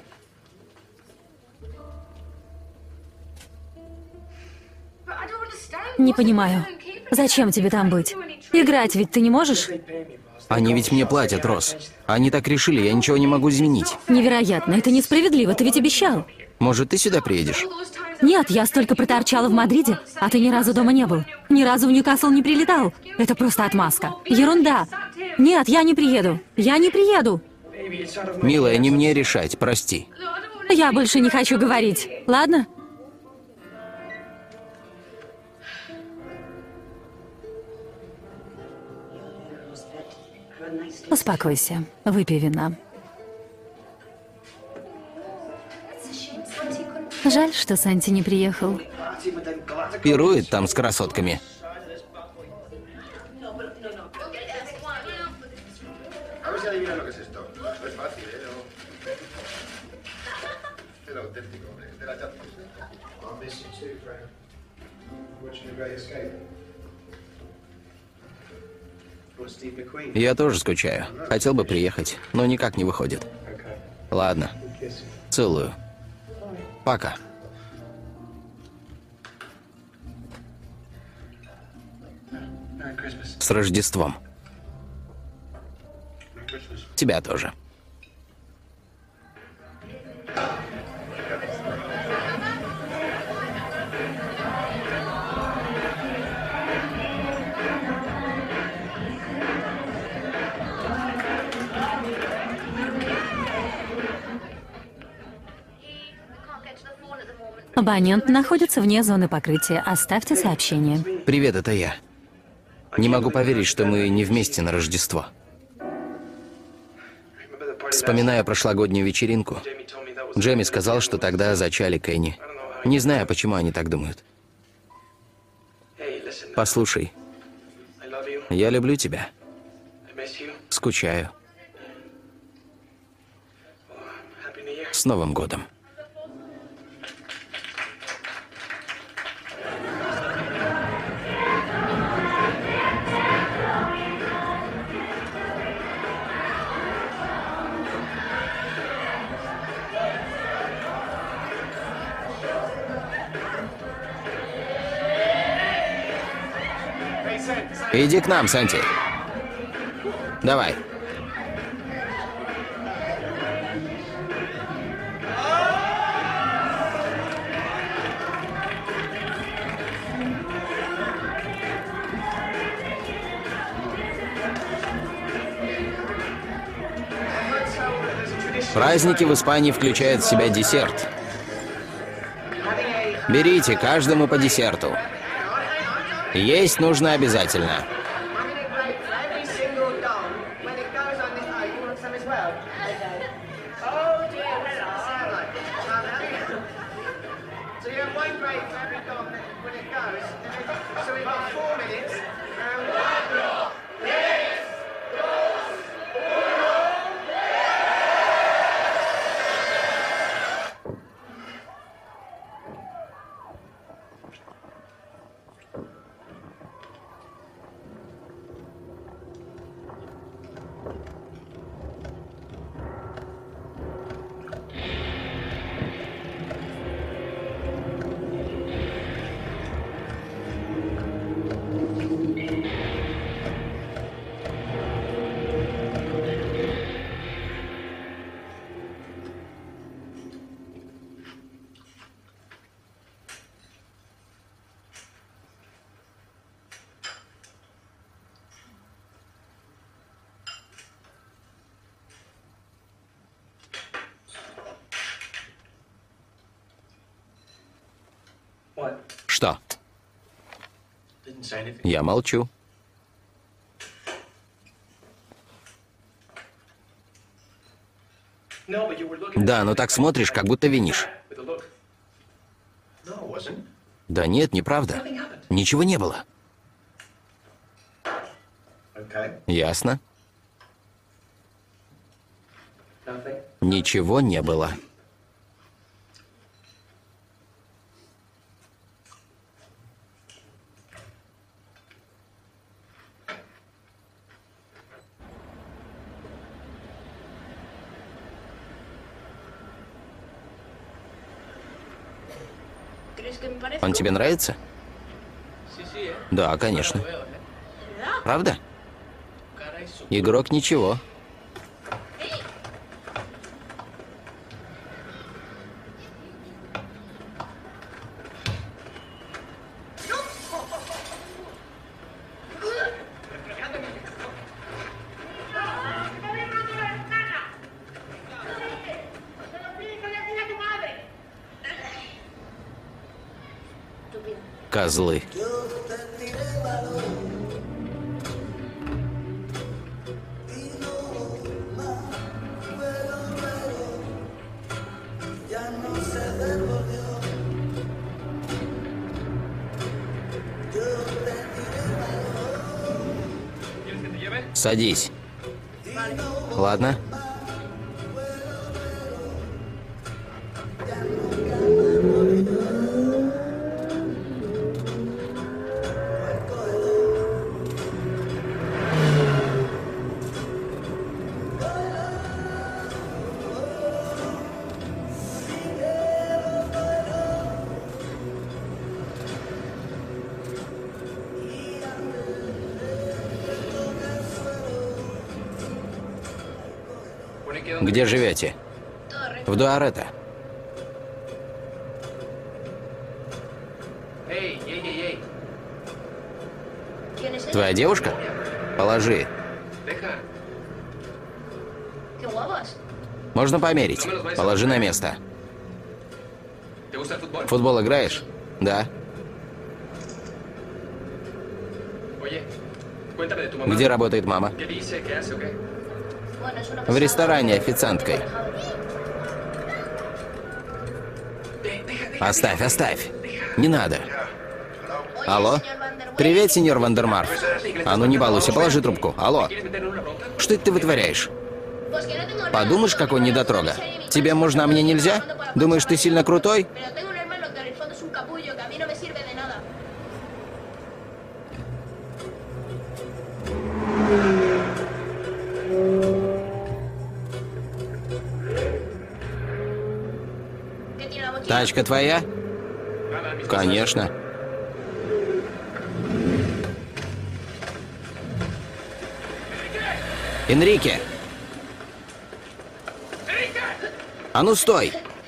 Speaker 2: Не понимаю. Зачем тебе там быть? Играть ведь ты не можешь?
Speaker 1: Они ведь мне платят, Росс. Они так решили, я ничего не могу изменить.
Speaker 2: Невероятно, это несправедливо, ты ведь обещал.
Speaker 1: Может, ты сюда приедешь?
Speaker 2: Нет, я столько проторчала в Мадриде, а ты ни разу дома не был. Ни разу в Ньюкасл не прилетал. Это просто отмазка. Ерунда. Нет, я не приеду. Я не приеду.
Speaker 1: Милая, не мне решать, прости.
Speaker 2: Я больше не хочу говорить. Ладно? Успокойся. Выпей вина. Жаль, что Санти не приехал.
Speaker 1: Пирует там с красотками. Я тоже скучаю. Хотел бы приехать, но никак не выходит. Ладно. Целую. Пока. С Рождеством. Тебя тоже.
Speaker 2: Абонент находится вне зоны покрытия. Оставьте сообщение.
Speaker 1: Привет, это я. Не могу поверить, что мы не вместе на Рождество. Вспоминая прошлогоднюю вечеринку, Джейми сказал, что тогда зачали Кенни. Не знаю, почему они так думают. Послушай, я люблю тебя. Скучаю. С Новым годом. Иди к нам, Санти. Давай. Праздники в Испании включают в себя десерт. Берите каждому по десерту. Есть нужно обязательно. Что? Я молчу. Да, но так смотришь, как будто винишь. Да нет, неправда. Ничего не было. Ясно. Ничего не было. Он тебе нравится? Да, конечно. Правда? Игрок ничего. Козлы. Садись. Ладно. Где живете? В Дуарета. Твоя девушка? Положи. Можно померить. Положи на место. В футбол играешь? Да. Где работает мама? В ресторане официанткой. Оставь, оставь. Не надо. Алло? Привет, сеньор Вандермарф. А ну не балуйся, положи трубку. Алло. Что это ты вытворяешь? Подумаешь, какой недотрога. Тебе можно, а мне нельзя? Думаешь, ты сильно крутой? Тачка твоя? Конечно. Энрике! А ну стой!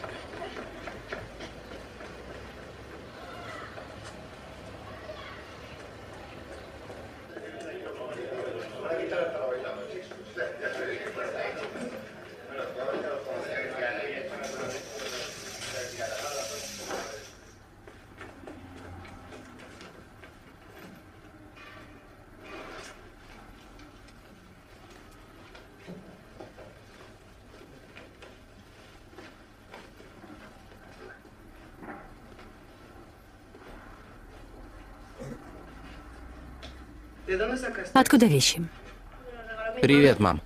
Speaker 2: Откуда вещи?
Speaker 1: Привет, мам.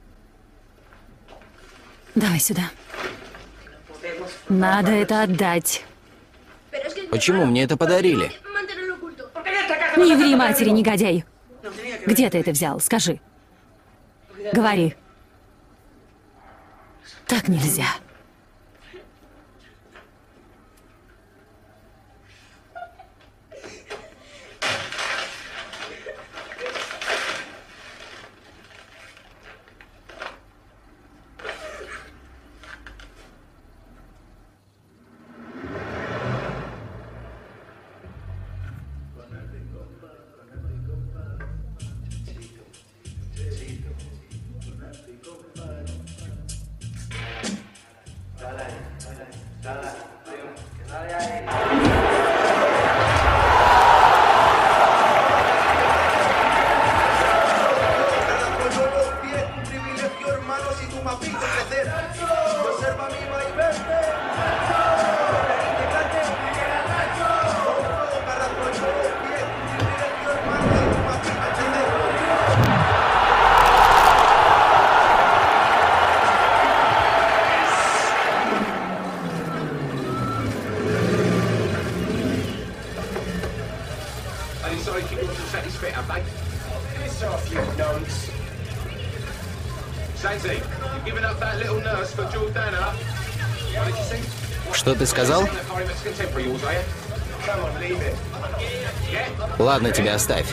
Speaker 2: Давай сюда. Надо это отдать.
Speaker 1: Почему мне это подарили?
Speaker 2: Не ври матери, негодяй. Где ты это взял? Скажи. Говори. Так нельзя.
Speaker 1: Что ты сказал? Ладно, тебя оставь.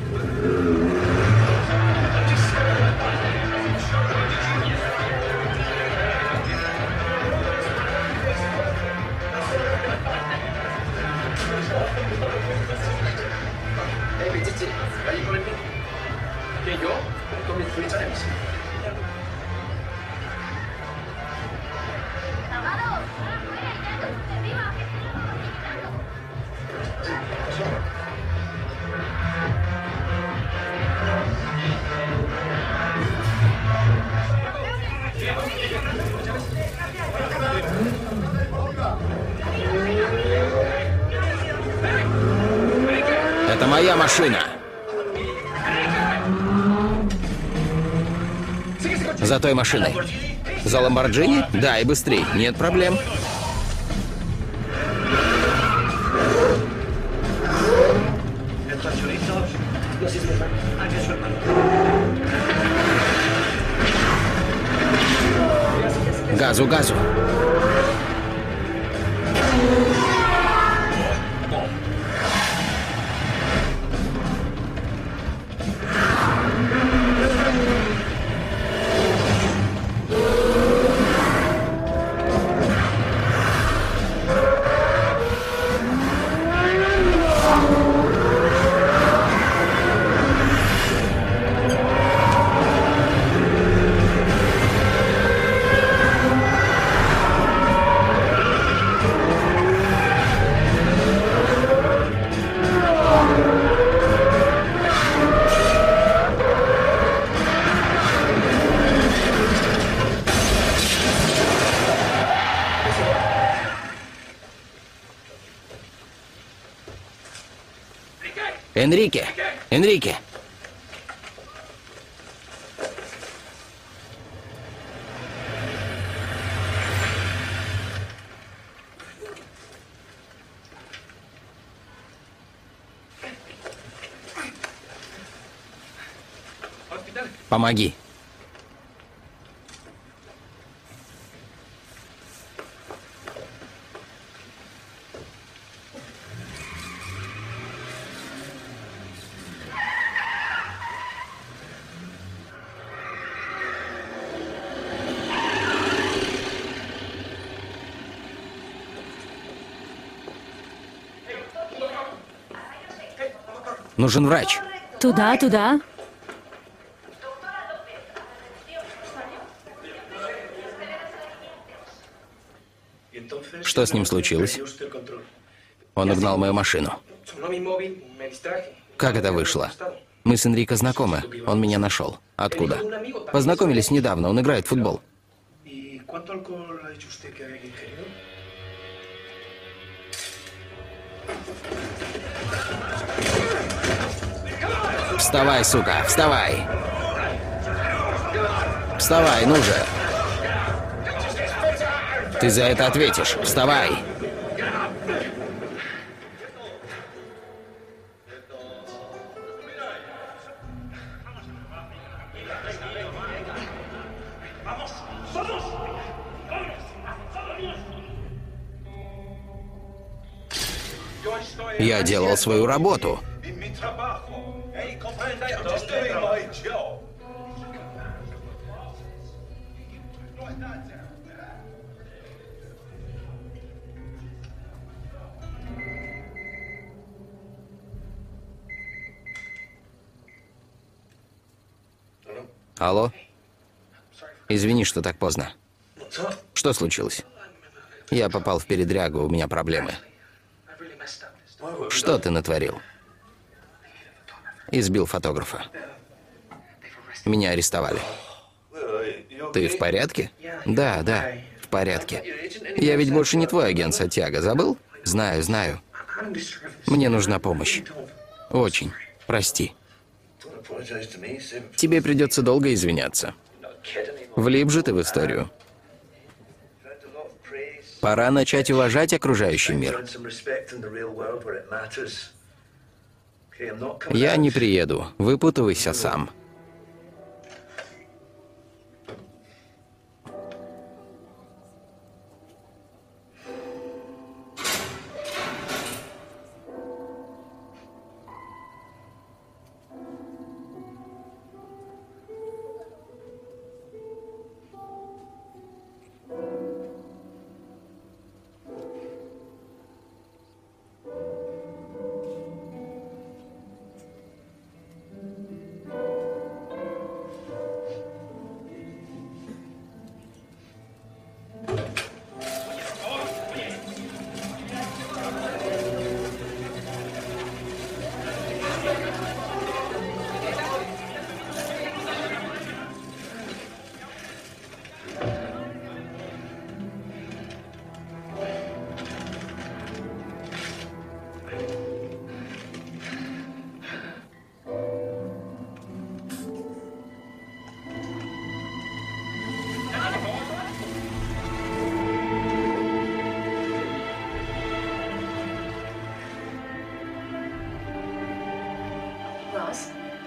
Speaker 1: Это моя машина. За той машиной. За Ламборджини? Да, и быстрей. Нет проблем. Газу, газу. Энрике! Энрике! Помоги. Нужен врач.
Speaker 2: Туда, туда.
Speaker 1: Что с ним случилось? Он угнал мою машину. Как это вышло? Мы с Энрико знакомы. Он меня нашел. Откуда? Познакомились недавно. Он играет в футбол. Вставай, сука, вставай! Вставай, ну же! Ты за это ответишь. Вставай! Я делал свою работу. Алло? Извини, что так поздно. Что случилось? Я попал в передрягу, у меня проблемы. Что ты натворил? Избил фотографа. Меня арестовали. Ты в порядке? Да, да, в порядке. Я ведь больше не твой агент Сантьяго, забыл? Знаю, знаю. Мне нужна помощь. Очень. Прости. Тебе придется долго извиняться. Влип же ты в историю. Пора начать уважать окружающий мир. Я не приеду. Выпутывайся сам.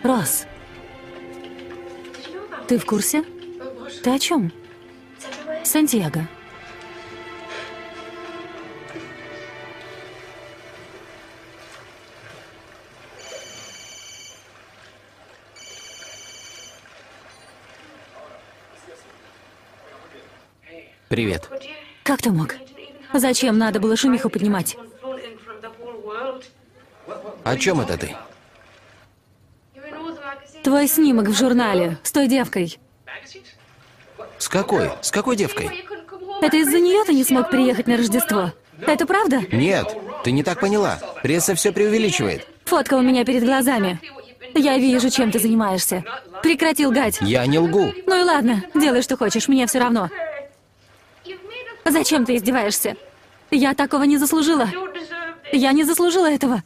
Speaker 2: Росс, ты в курсе? Ты о чем? Сантьяго.
Speaker 1: Привет.
Speaker 2: Как ты мог? Зачем надо было шумиху поднимать?
Speaker 1: О чем это ты?
Speaker 2: Твой снимок в журнале с той девкой.
Speaker 1: С какой? С какой девкой?
Speaker 2: Это из-за нее ты не смог приехать на Рождество? Это правда?
Speaker 1: Нет, ты не так поняла. Пресса все преувеличивает.
Speaker 2: Фотка у меня перед глазами. Я вижу, чем ты занимаешься. Прекрати лгать.
Speaker 1: Я не лгу.
Speaker 2: Ну и ладно, делай, что хочешь, мне все равно. Зачем ты издеваешься? Я такого не заслужила. Я не заслужила этого.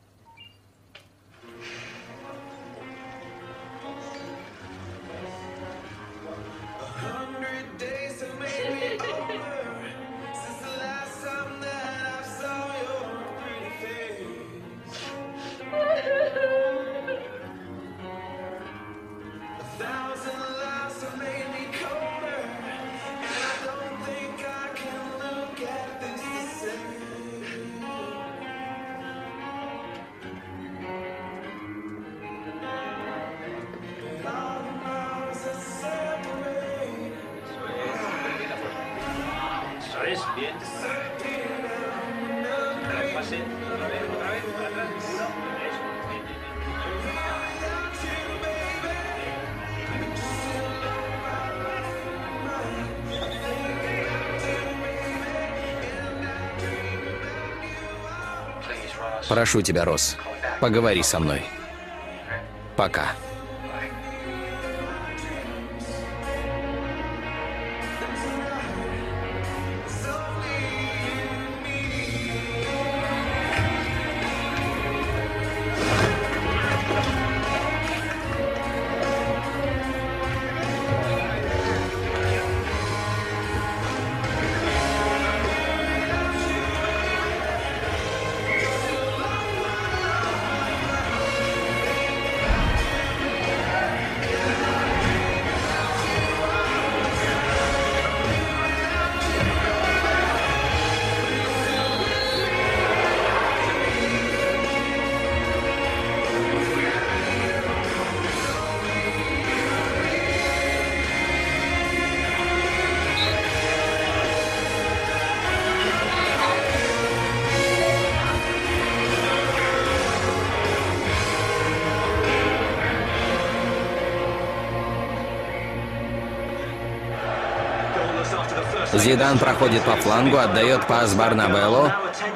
Speaker 1: Прошу тебя, Росс, поговори со мной. Пока. Зидан проходит по флангу, отдает пас Барнабеллу.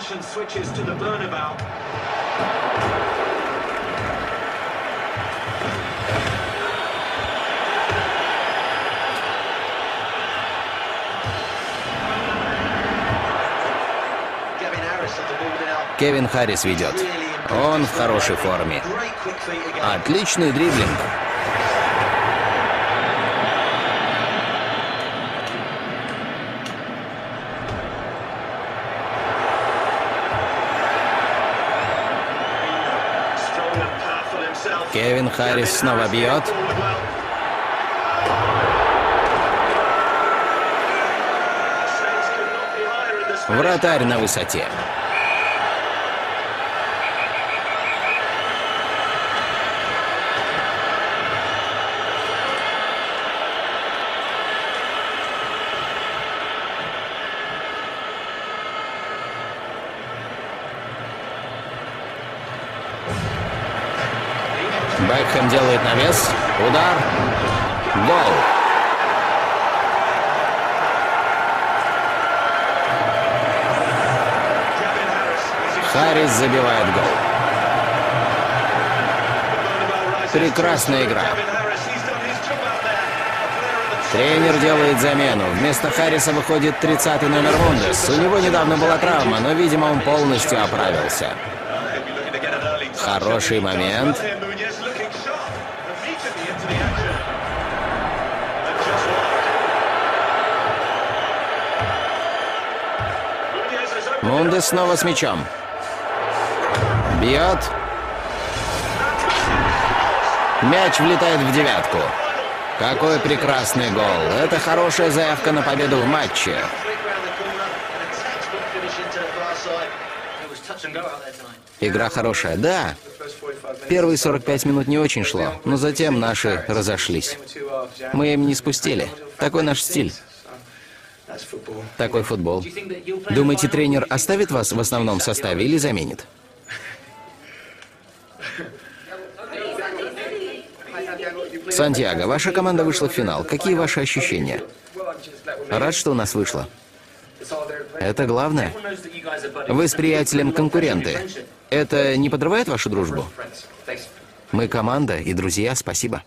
Speaker 1: Кевин Харрис ведет. Он в хорошей форме. Отличный дриблинг. Кевин Харрис снова бьет. Вратарь на высоте. Бекхэм делает навес. Удар. Гол. Харрис забивает гол. Прекрасная игра. Тренер делает замену. Вместо Харриса выходит тридцатый номер Мундес. У него недавно была травма, но, видимо, он полностью оправился. Хороший момент. Мундес снова с мячом. Бьет. Мяч влетает в девятку. Какой прекрасный гол. Это хорошая заявка на победу в матче. Игра хорошая, да. Первые сорок пять минут не очень шло, но затем наши разошлись. Мы им не спустили. Такой наш стиль. Такой футбол. Думаете, тренер оставит вас в основном составе или заменит? Сантьяго, ваша команда вышла в финал. Какие ваши ощущения? Рад, что у нас вышло. Это главное. Вы с приятелем конкуренты. Это не подрывает вашу дружбу? Мы команда и друзья, спасибо.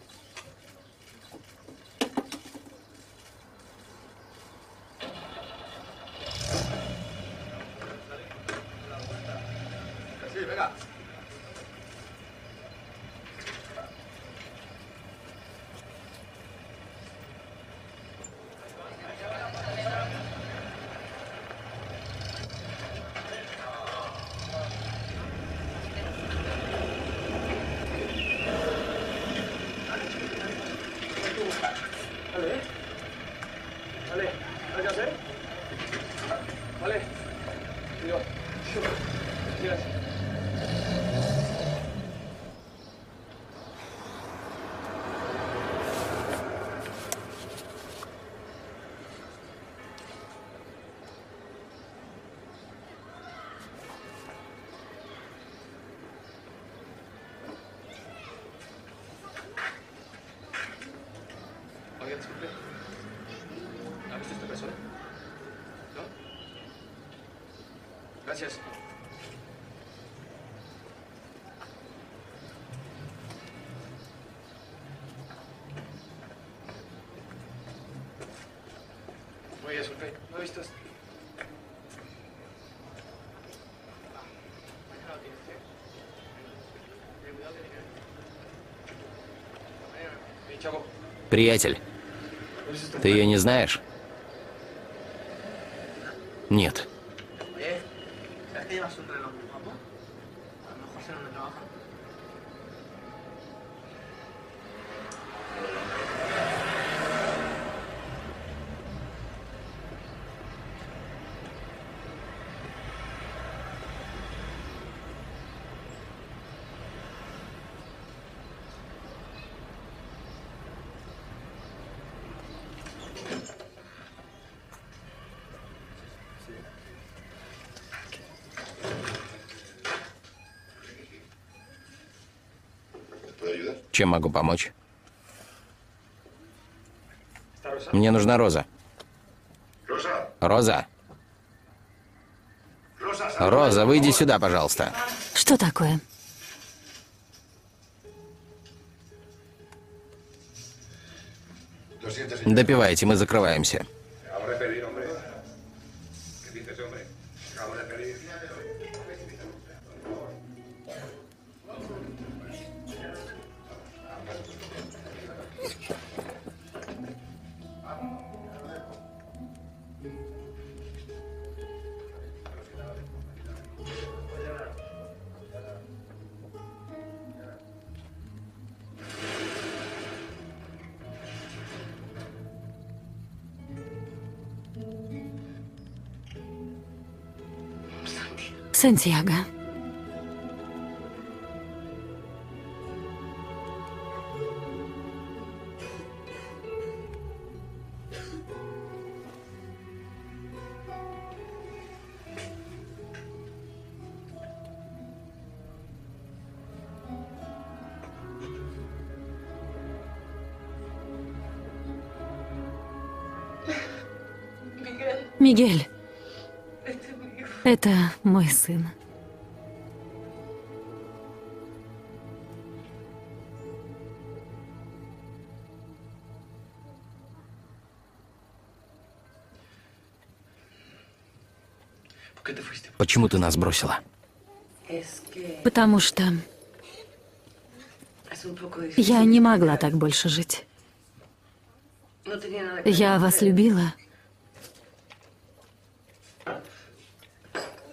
Speaker 6: Gracias. Muy bien, Sulpe. ¿No he visto esto?
Speaker 1: Приятель, ты ее не знаешь? Нет. Чем могу помочь? Мне нужна Роза. Роза. Роза, выйди сюда, пожалуйста.
Speaker 2: Что такое?
Speaker 1: Допивайте, мы закрываемся.
Speaker 2: Сантьяго. Мигель. Это мой сын.
Speaker 1: Почему ты нас бросила?
Speaker 2: Потому что я не могла так больше жить. Я вас любила.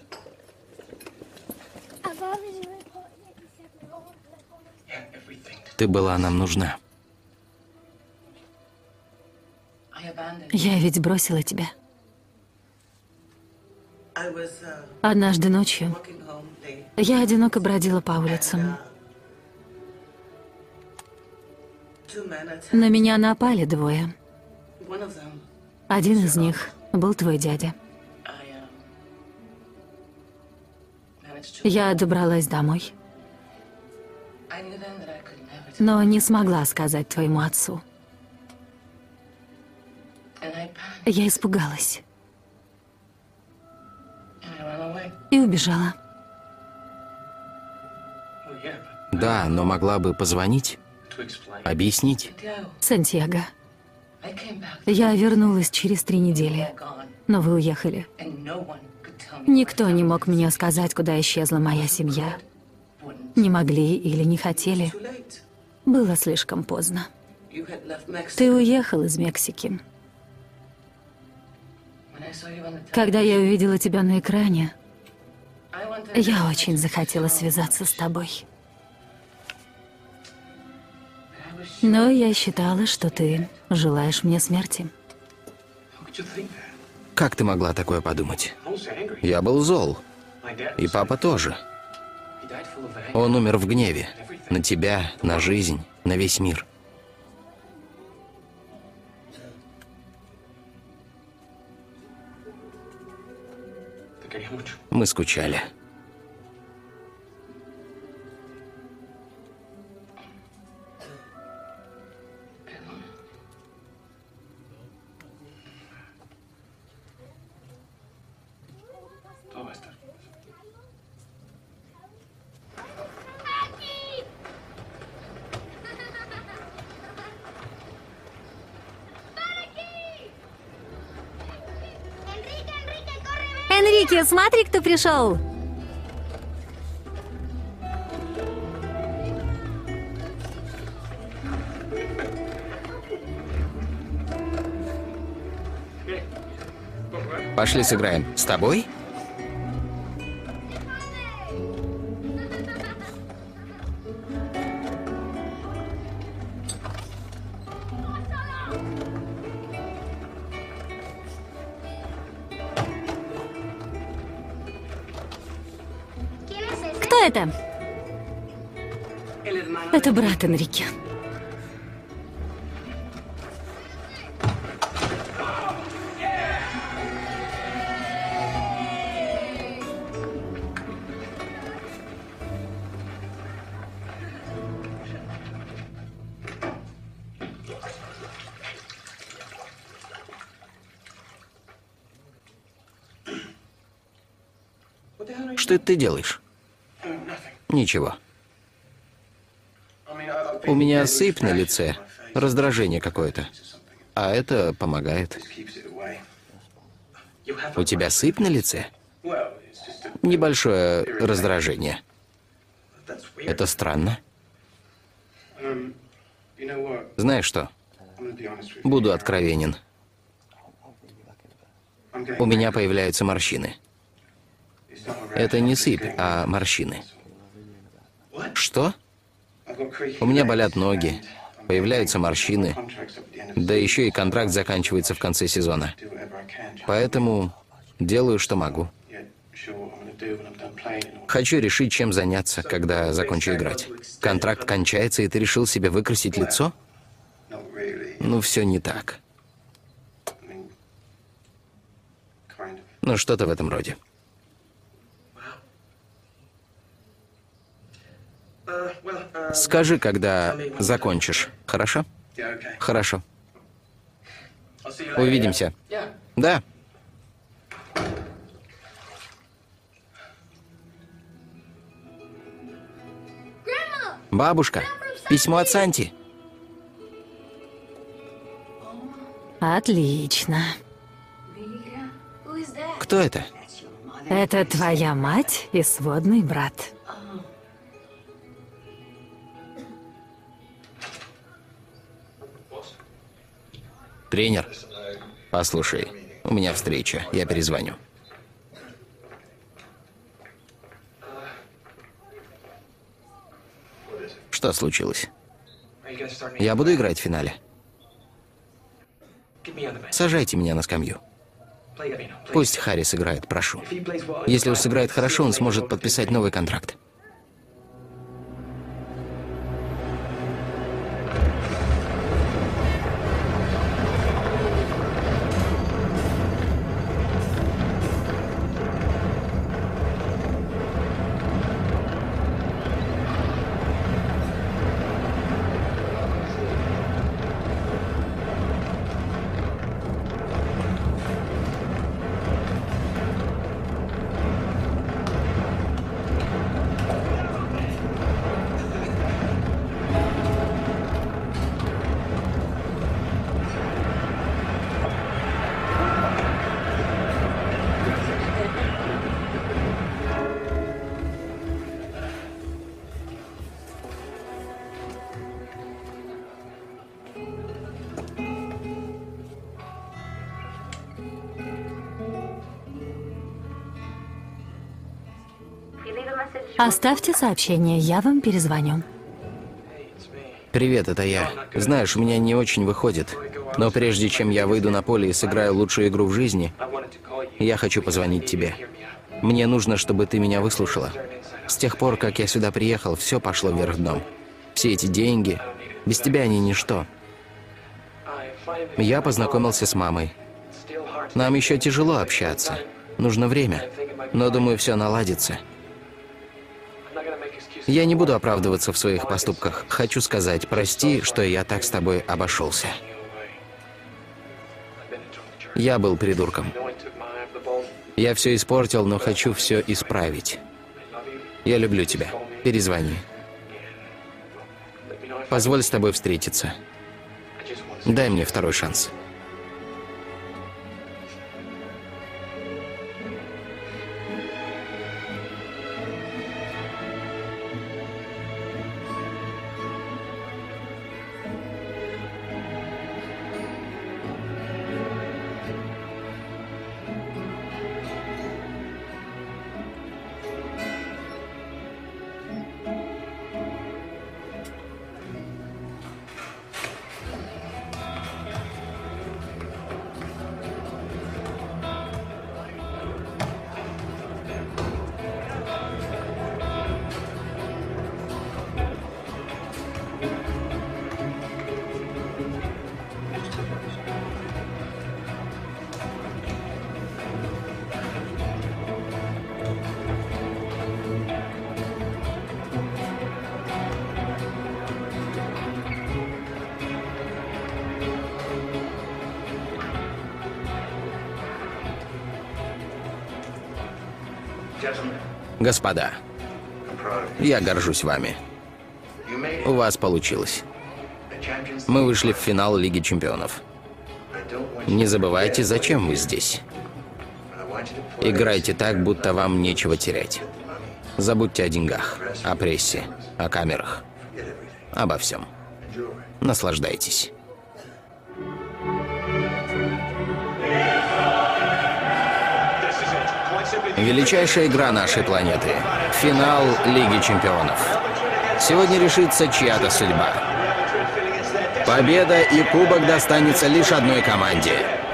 Speaker 6: Yeah, everything to
Speaker 1: Ты была нам нужна.
Speaker 2: Я ведь бросила тебя. Однажды ночью я одиноко бродила по улицам. На меня напали двое. Один из них был твой дядя. Я добралась домой, но не смогла сказать твоему отцу. Я испугалась и убежала.
Speaker 1: Да, но могла бы позвонить, объяснить.
Speaker 2: Сантьяго, я вернулась через три недели, но вы уехали. Никто не мог мне сказать, куда исчезла моя семья. Не могли или не хотели. Было слишком поздно. Ты уехал из Мексики. Когда я увидела тебя на экране, я очень захотела связаться с тобой. Но я считала, что ты желаешь мне смерти.
Speaker 1: Как ты могла такое подумать? Я был зол. И папа тоже. Он умер в гневе. На тебя, на жизнь, на весь мир. Мы скучали.
Speaker 2: Энрике, смотри, кто пришел!
Speaker 1: Пошли сыграем. С тобой?
Speaker 2: Кто это? Это брат Энрике.
Speaker 1: Что это ты делаешь? Ничего. У меня сыпь на лице, раздражение какое-то. А это помогает. У тебя сыпь на лице? Небольшое раздражение. Это странно. Знаешь что? Буду откровенен. У меня появляются морщины. Это не сыпь, а морщины. Что? У меня болят ноги, появляются морщины, да еще и контракт заканчивается в конце сезона. Поэтому делаю, что могу. Хочу решить, чем заняться, когда закончу играть. Контракт кончается, и ты решил себе выкрасить лицо? Ну, все не так. Ну, что-то в этом роде. Скажи, когда закончишь, хорошо? Хорошо. Увидимся. Да. Бабушка, письмо от Санти.
Speaker 2: Отлично.
Speaker 1: Кто это?
Speaker 2: Это твоя мать и сводный брат.
Speaker 1: Тренер, послушай, у меня встреча, я перезвоню. Что случилось? Я буду играть в финале. Сажайте меня на скамью. Пусть Харрис играет, прошу. Если он сыграет хорошо, он сможет подписать новый контракт.
Speaker 2: Оставьте сообщение, я вам перезвоню.
Speaker 1: Привет, это я. Знаешь, у меня не очень выходит. Но прежде чем я выйду на поле и сыграю лучшую игру в жизни, я хочу позвонить тебе. Мне нужно, чтобы ты меня выслушала. С тех пор, как я сюда приехал, все пошло вверх дном. Все эти деньги, без тебя они ничто. Я познакомился с мамой. Нам еще тяжело общаться. Нужно время. Но, думаю, все наладится. Я не буду оправдываться в своих поступках. Хочу сказать, прости, что я так с тобой обошелся. Я был придурком. Я все испортил, но хочу все исправить. Я люблю тебя. Перезвони. Позволь с тобой встретиться. Дай мне второй шанс. Господа, я горжусь вами. У вас получилось. Мы вышли в финал Лиги Чемпионов. Не забывайте, зачем вы здесь. Играйте так, будто вам нечего терять. Забудьте о деньгах, о прессе, о камерах, обо всем. Наслаждайтесь. Величайшая игра нашей планеты. Финал Лиги Чемпионов. Сегодня решится чья-то судьба. Победа и кубок достанется лишь одной команде.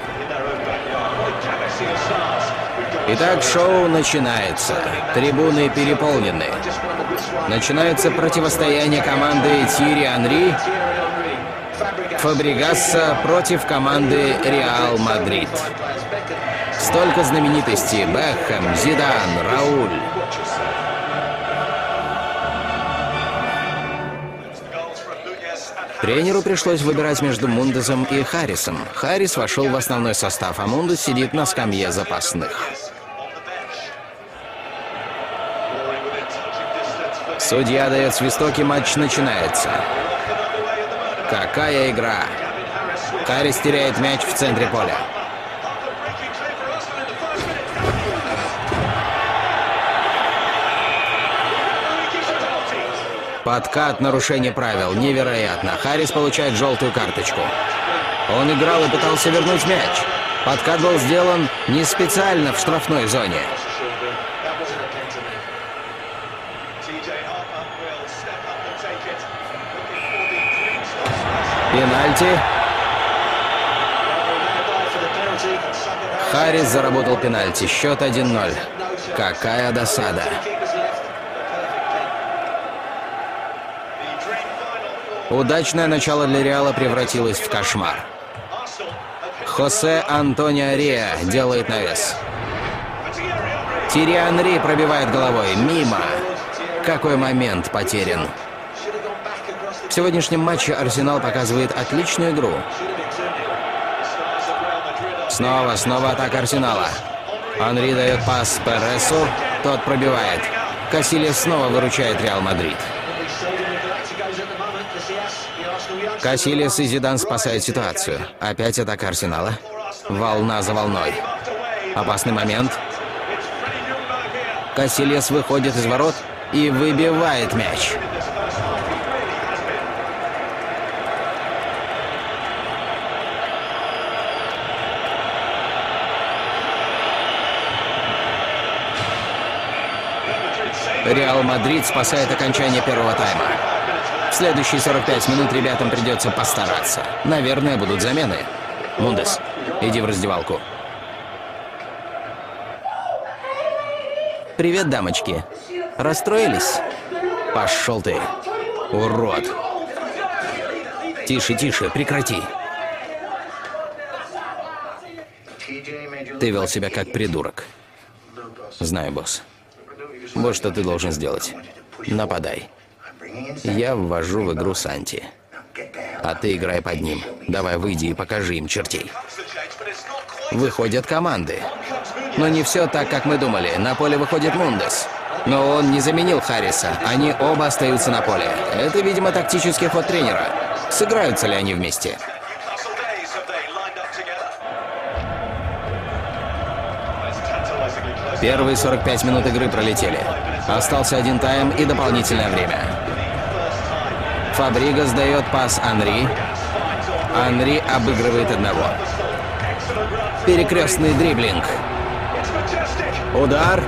Speaker 1: Итак, шоу начинается. Трибуны переполнены. Начинается противостояние команды Тьерри Анри Фабрегаса против команды Реал Мадрид. Столько знаменитостей: Бекхэм, Зидан, Рауль. Тренеру пришлось выбирать между Мундесом и Харрисом. Харрис вошел в основной состав, а Мундес сидит на скамье запасных. Судья дает свисток, и матч начинается. Какая игра! Харрис теряет мяч в центре поля. Подкат, нарушение правил. Невероятно. Харрис получает желтую карточку. Он играл и пытался вернуть мяч. Подкат был сделан не специально в штрафной зоне. Пенальти. Харрис заработал пенальти. Счет один ноль. Какая досада. Удачное начало для Реала превратилось в кошмар. Хосе Антонио Риа делает навес. Тири Анри пробивает головой. Мимо. Какой момент потерян. В сегодняшнем матче Арсенал показывает отличную игру. Снова, снова атака Арсенала. Анри дает пас Пересу. Тот пробивает. Касильяс снова выручает Реал Мадрид. Касильяс и Зидан спасают ситуацию. Опять атака Арсенала. Волна за волной. Опасный момент. Касильяс выходит из ворот и выбивает мяч. Реал Мадрид спасает окончание первого тайма. В следующие сорок пять минут ребятам придется постараться. Наверное, будут замены. Мундес, иди в раздевалку. Привет, дамочки. Расстроились? Пошел ты, урод. Тише, тише, прекрати. Ты вел себя как придурок. Знаю, босс. Вот что ты должен сделать. Нападай. Я ввожу в игру Санти. А ты играй под ним. Давай выйди и покажи им чертей. Выходят команды. Но не все так, как мы думали. На поле выходит Мундес. Но он не заменил Харриса. Они оба остаются на поле. Это, видимо, тактический ход тренера. Сыграются ли они вместе? Первые сорок пять минут игры пролетели. Остался один тайм и дополнительное время. Фабригас дает пас Анри. Анри обыгрывает одного. Перекрестный дриблинг. Удар.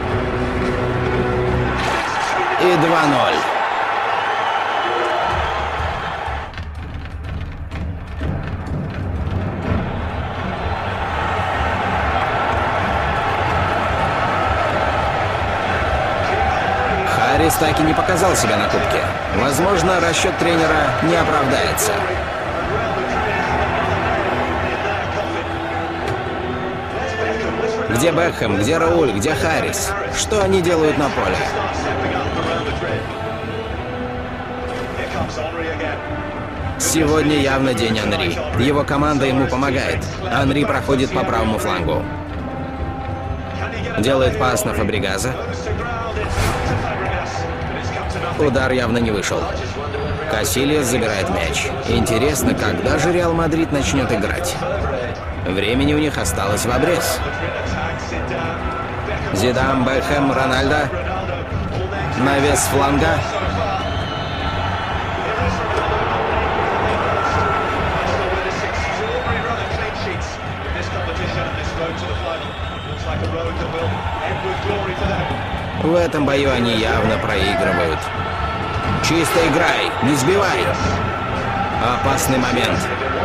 Speaker 1: И два ноль. Харрис так и не показал себя на кубке. Возможно, расчет тренера не оправдается. Где Бекхэм, где Рауль, где Харрис? Что они делают на поле? Сегодня явно день Анри. Его команда ему помогает. Анри проходит по правому флангу. Делает пас на Фабригаса. Удар явно не вышел. Касильяс забирает мяч. Интересно, когда же Реал Мадрид начнет играть? Времени у них осталось в обрез. Зидан, Бекхэм, Рональдо. Навес фланга. В этом бою они явно проигрывают. Чисто играй, не сбивай. Опасный момент.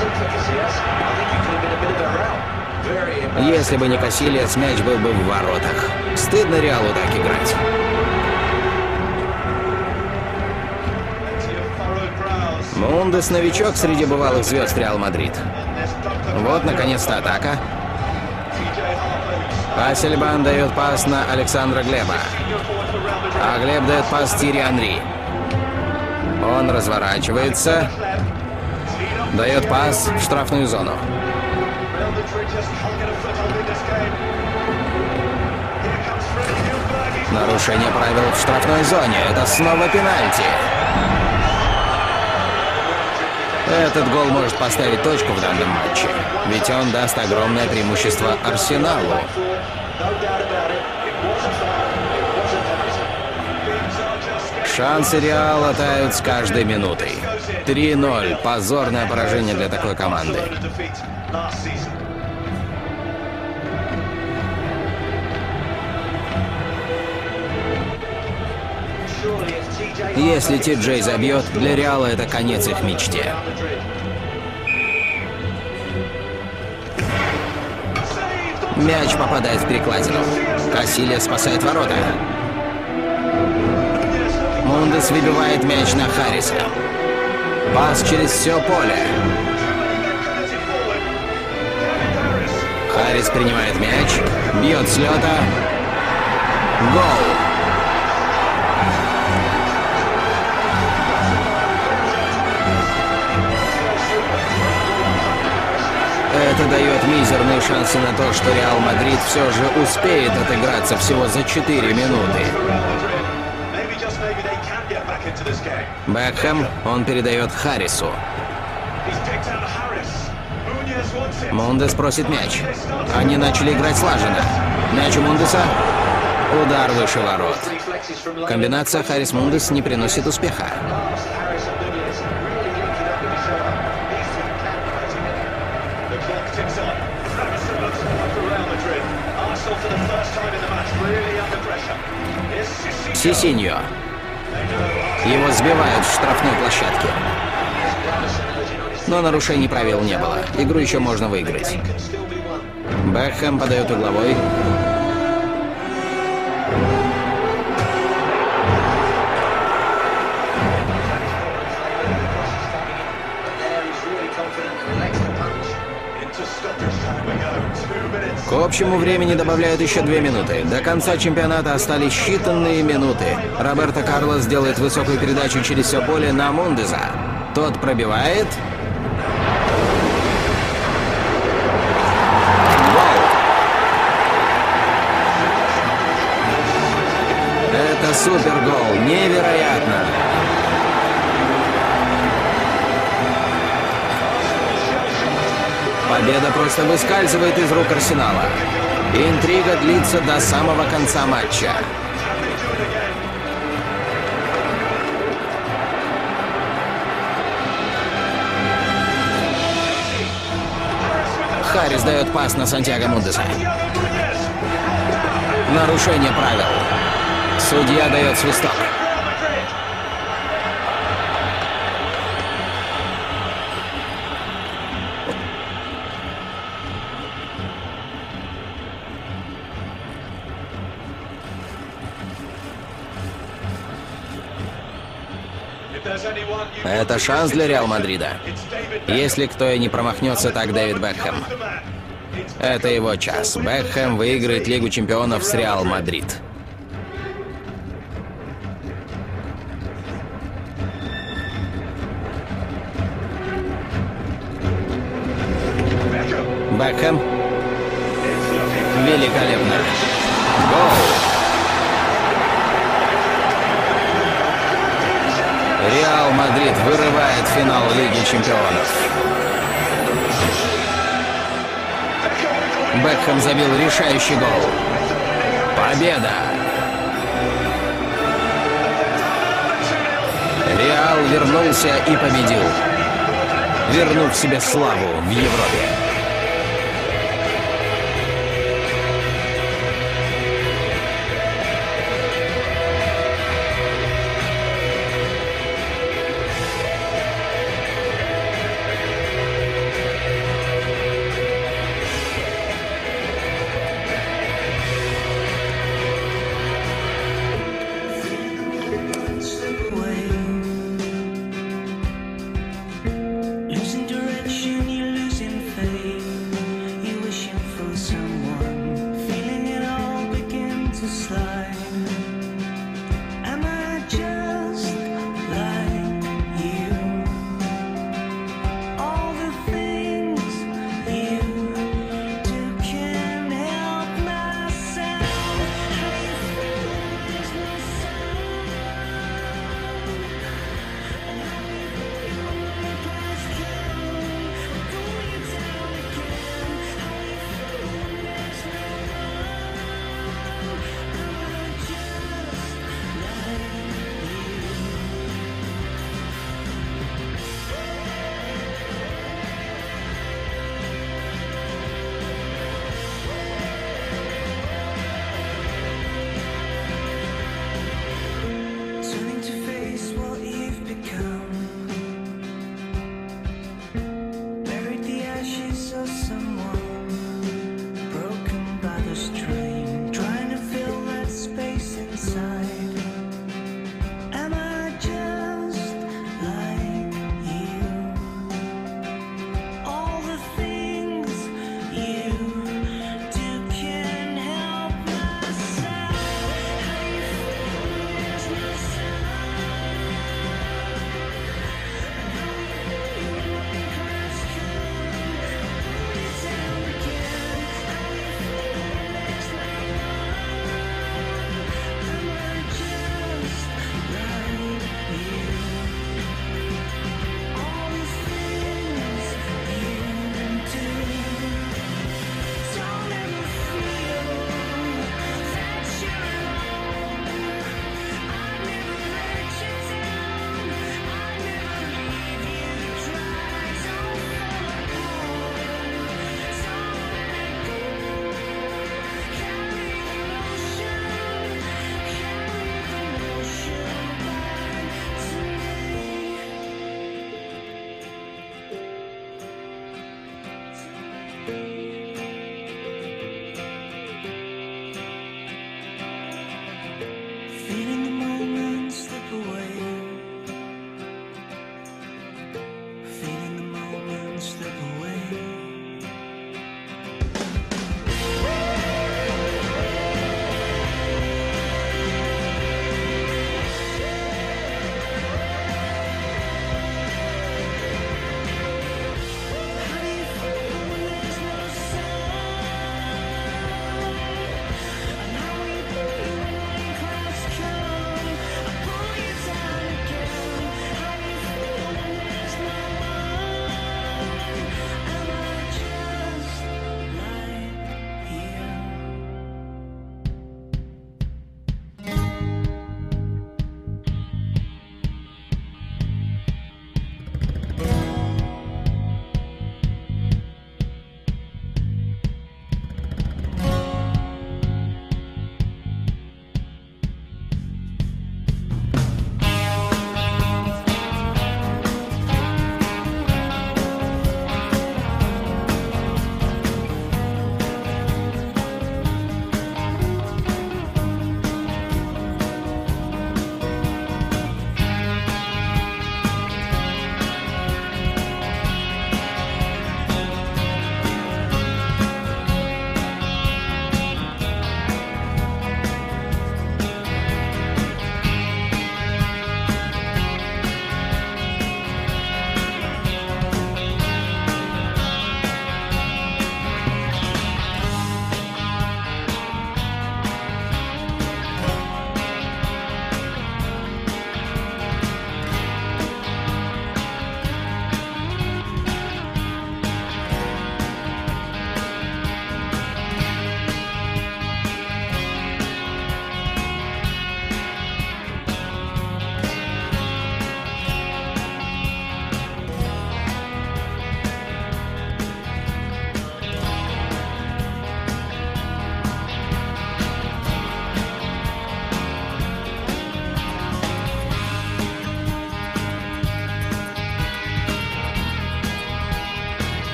Speaker 1: Если бы не Касильяс, мяч был бы в воротах. Стыдно Реалу так играть. Мундес новичок среди бывалых звезд Реал Мадрид. Вот, наконец-то, атака. Асельбан дает пас на Александра Глеба. А Глеб дает пас Тири Анри. Он разворачивается. Дает пас в штрафную зону. Нарушение правил в штрафной зоне. Это снова пенальти. Этот гол может поставить точку в данном матче, ведь он даст огромное преимущество Арсеналу. Шансы Реала тают с каждой минутой. три ноль. Позорное поражение для такой команды. Если Ти Джей забьет, для Реала это конец их мечте. Мяч попадает в перекладину. Касилья спасает ворота. Мундес выбивает мяч на Харриса. Пас через все поле. Харрис принимает мяч, бьет с лета. Гол! Это дает мизерные шансы на то, что Реал Мадрид все же успеет отыграться всего за четыре минуты. Бекхэм, он передает Харрису. Мундес просит мяч. Они начали играть слаженно. Мяч у Мундеса. Удар выше ворот. Комбинация Харрис-Мундес не приносит успеха. Сисиньо. Его сбивают в штрафной площадке. Но нарушений правил не было. Игру еще можно выиграть. Бекхэм подает угловой. К общему времени добавляют еще две минуты. До конца чемпионата остались считанные минуты. Роберто Карлос делает высокую передачу через все поле на Мундеса. Тот пробивает. Гол! Это супергол. Невероятно. Победа просто выскальзывает из рук Арсенала. Интрига длится до самого конца матча. Харрис дает пас на Сантьяго Мундеса. Нарушение правил. Судья дает свисток. Это шанс для Реал Мадрида. Если кто и не промахнется, так Дэвид Бекхэм. Это его час. Бекхэм выиграет Лигу чемпионов с Реал Мадрид. Бекхэм. Великолепно. Гол! Реал Мадрид вырывает финал Лиги чемпионов. Бекхэм забил решающий гол. Победа! Реал вернулся и победил, вернув себе славу в Европе.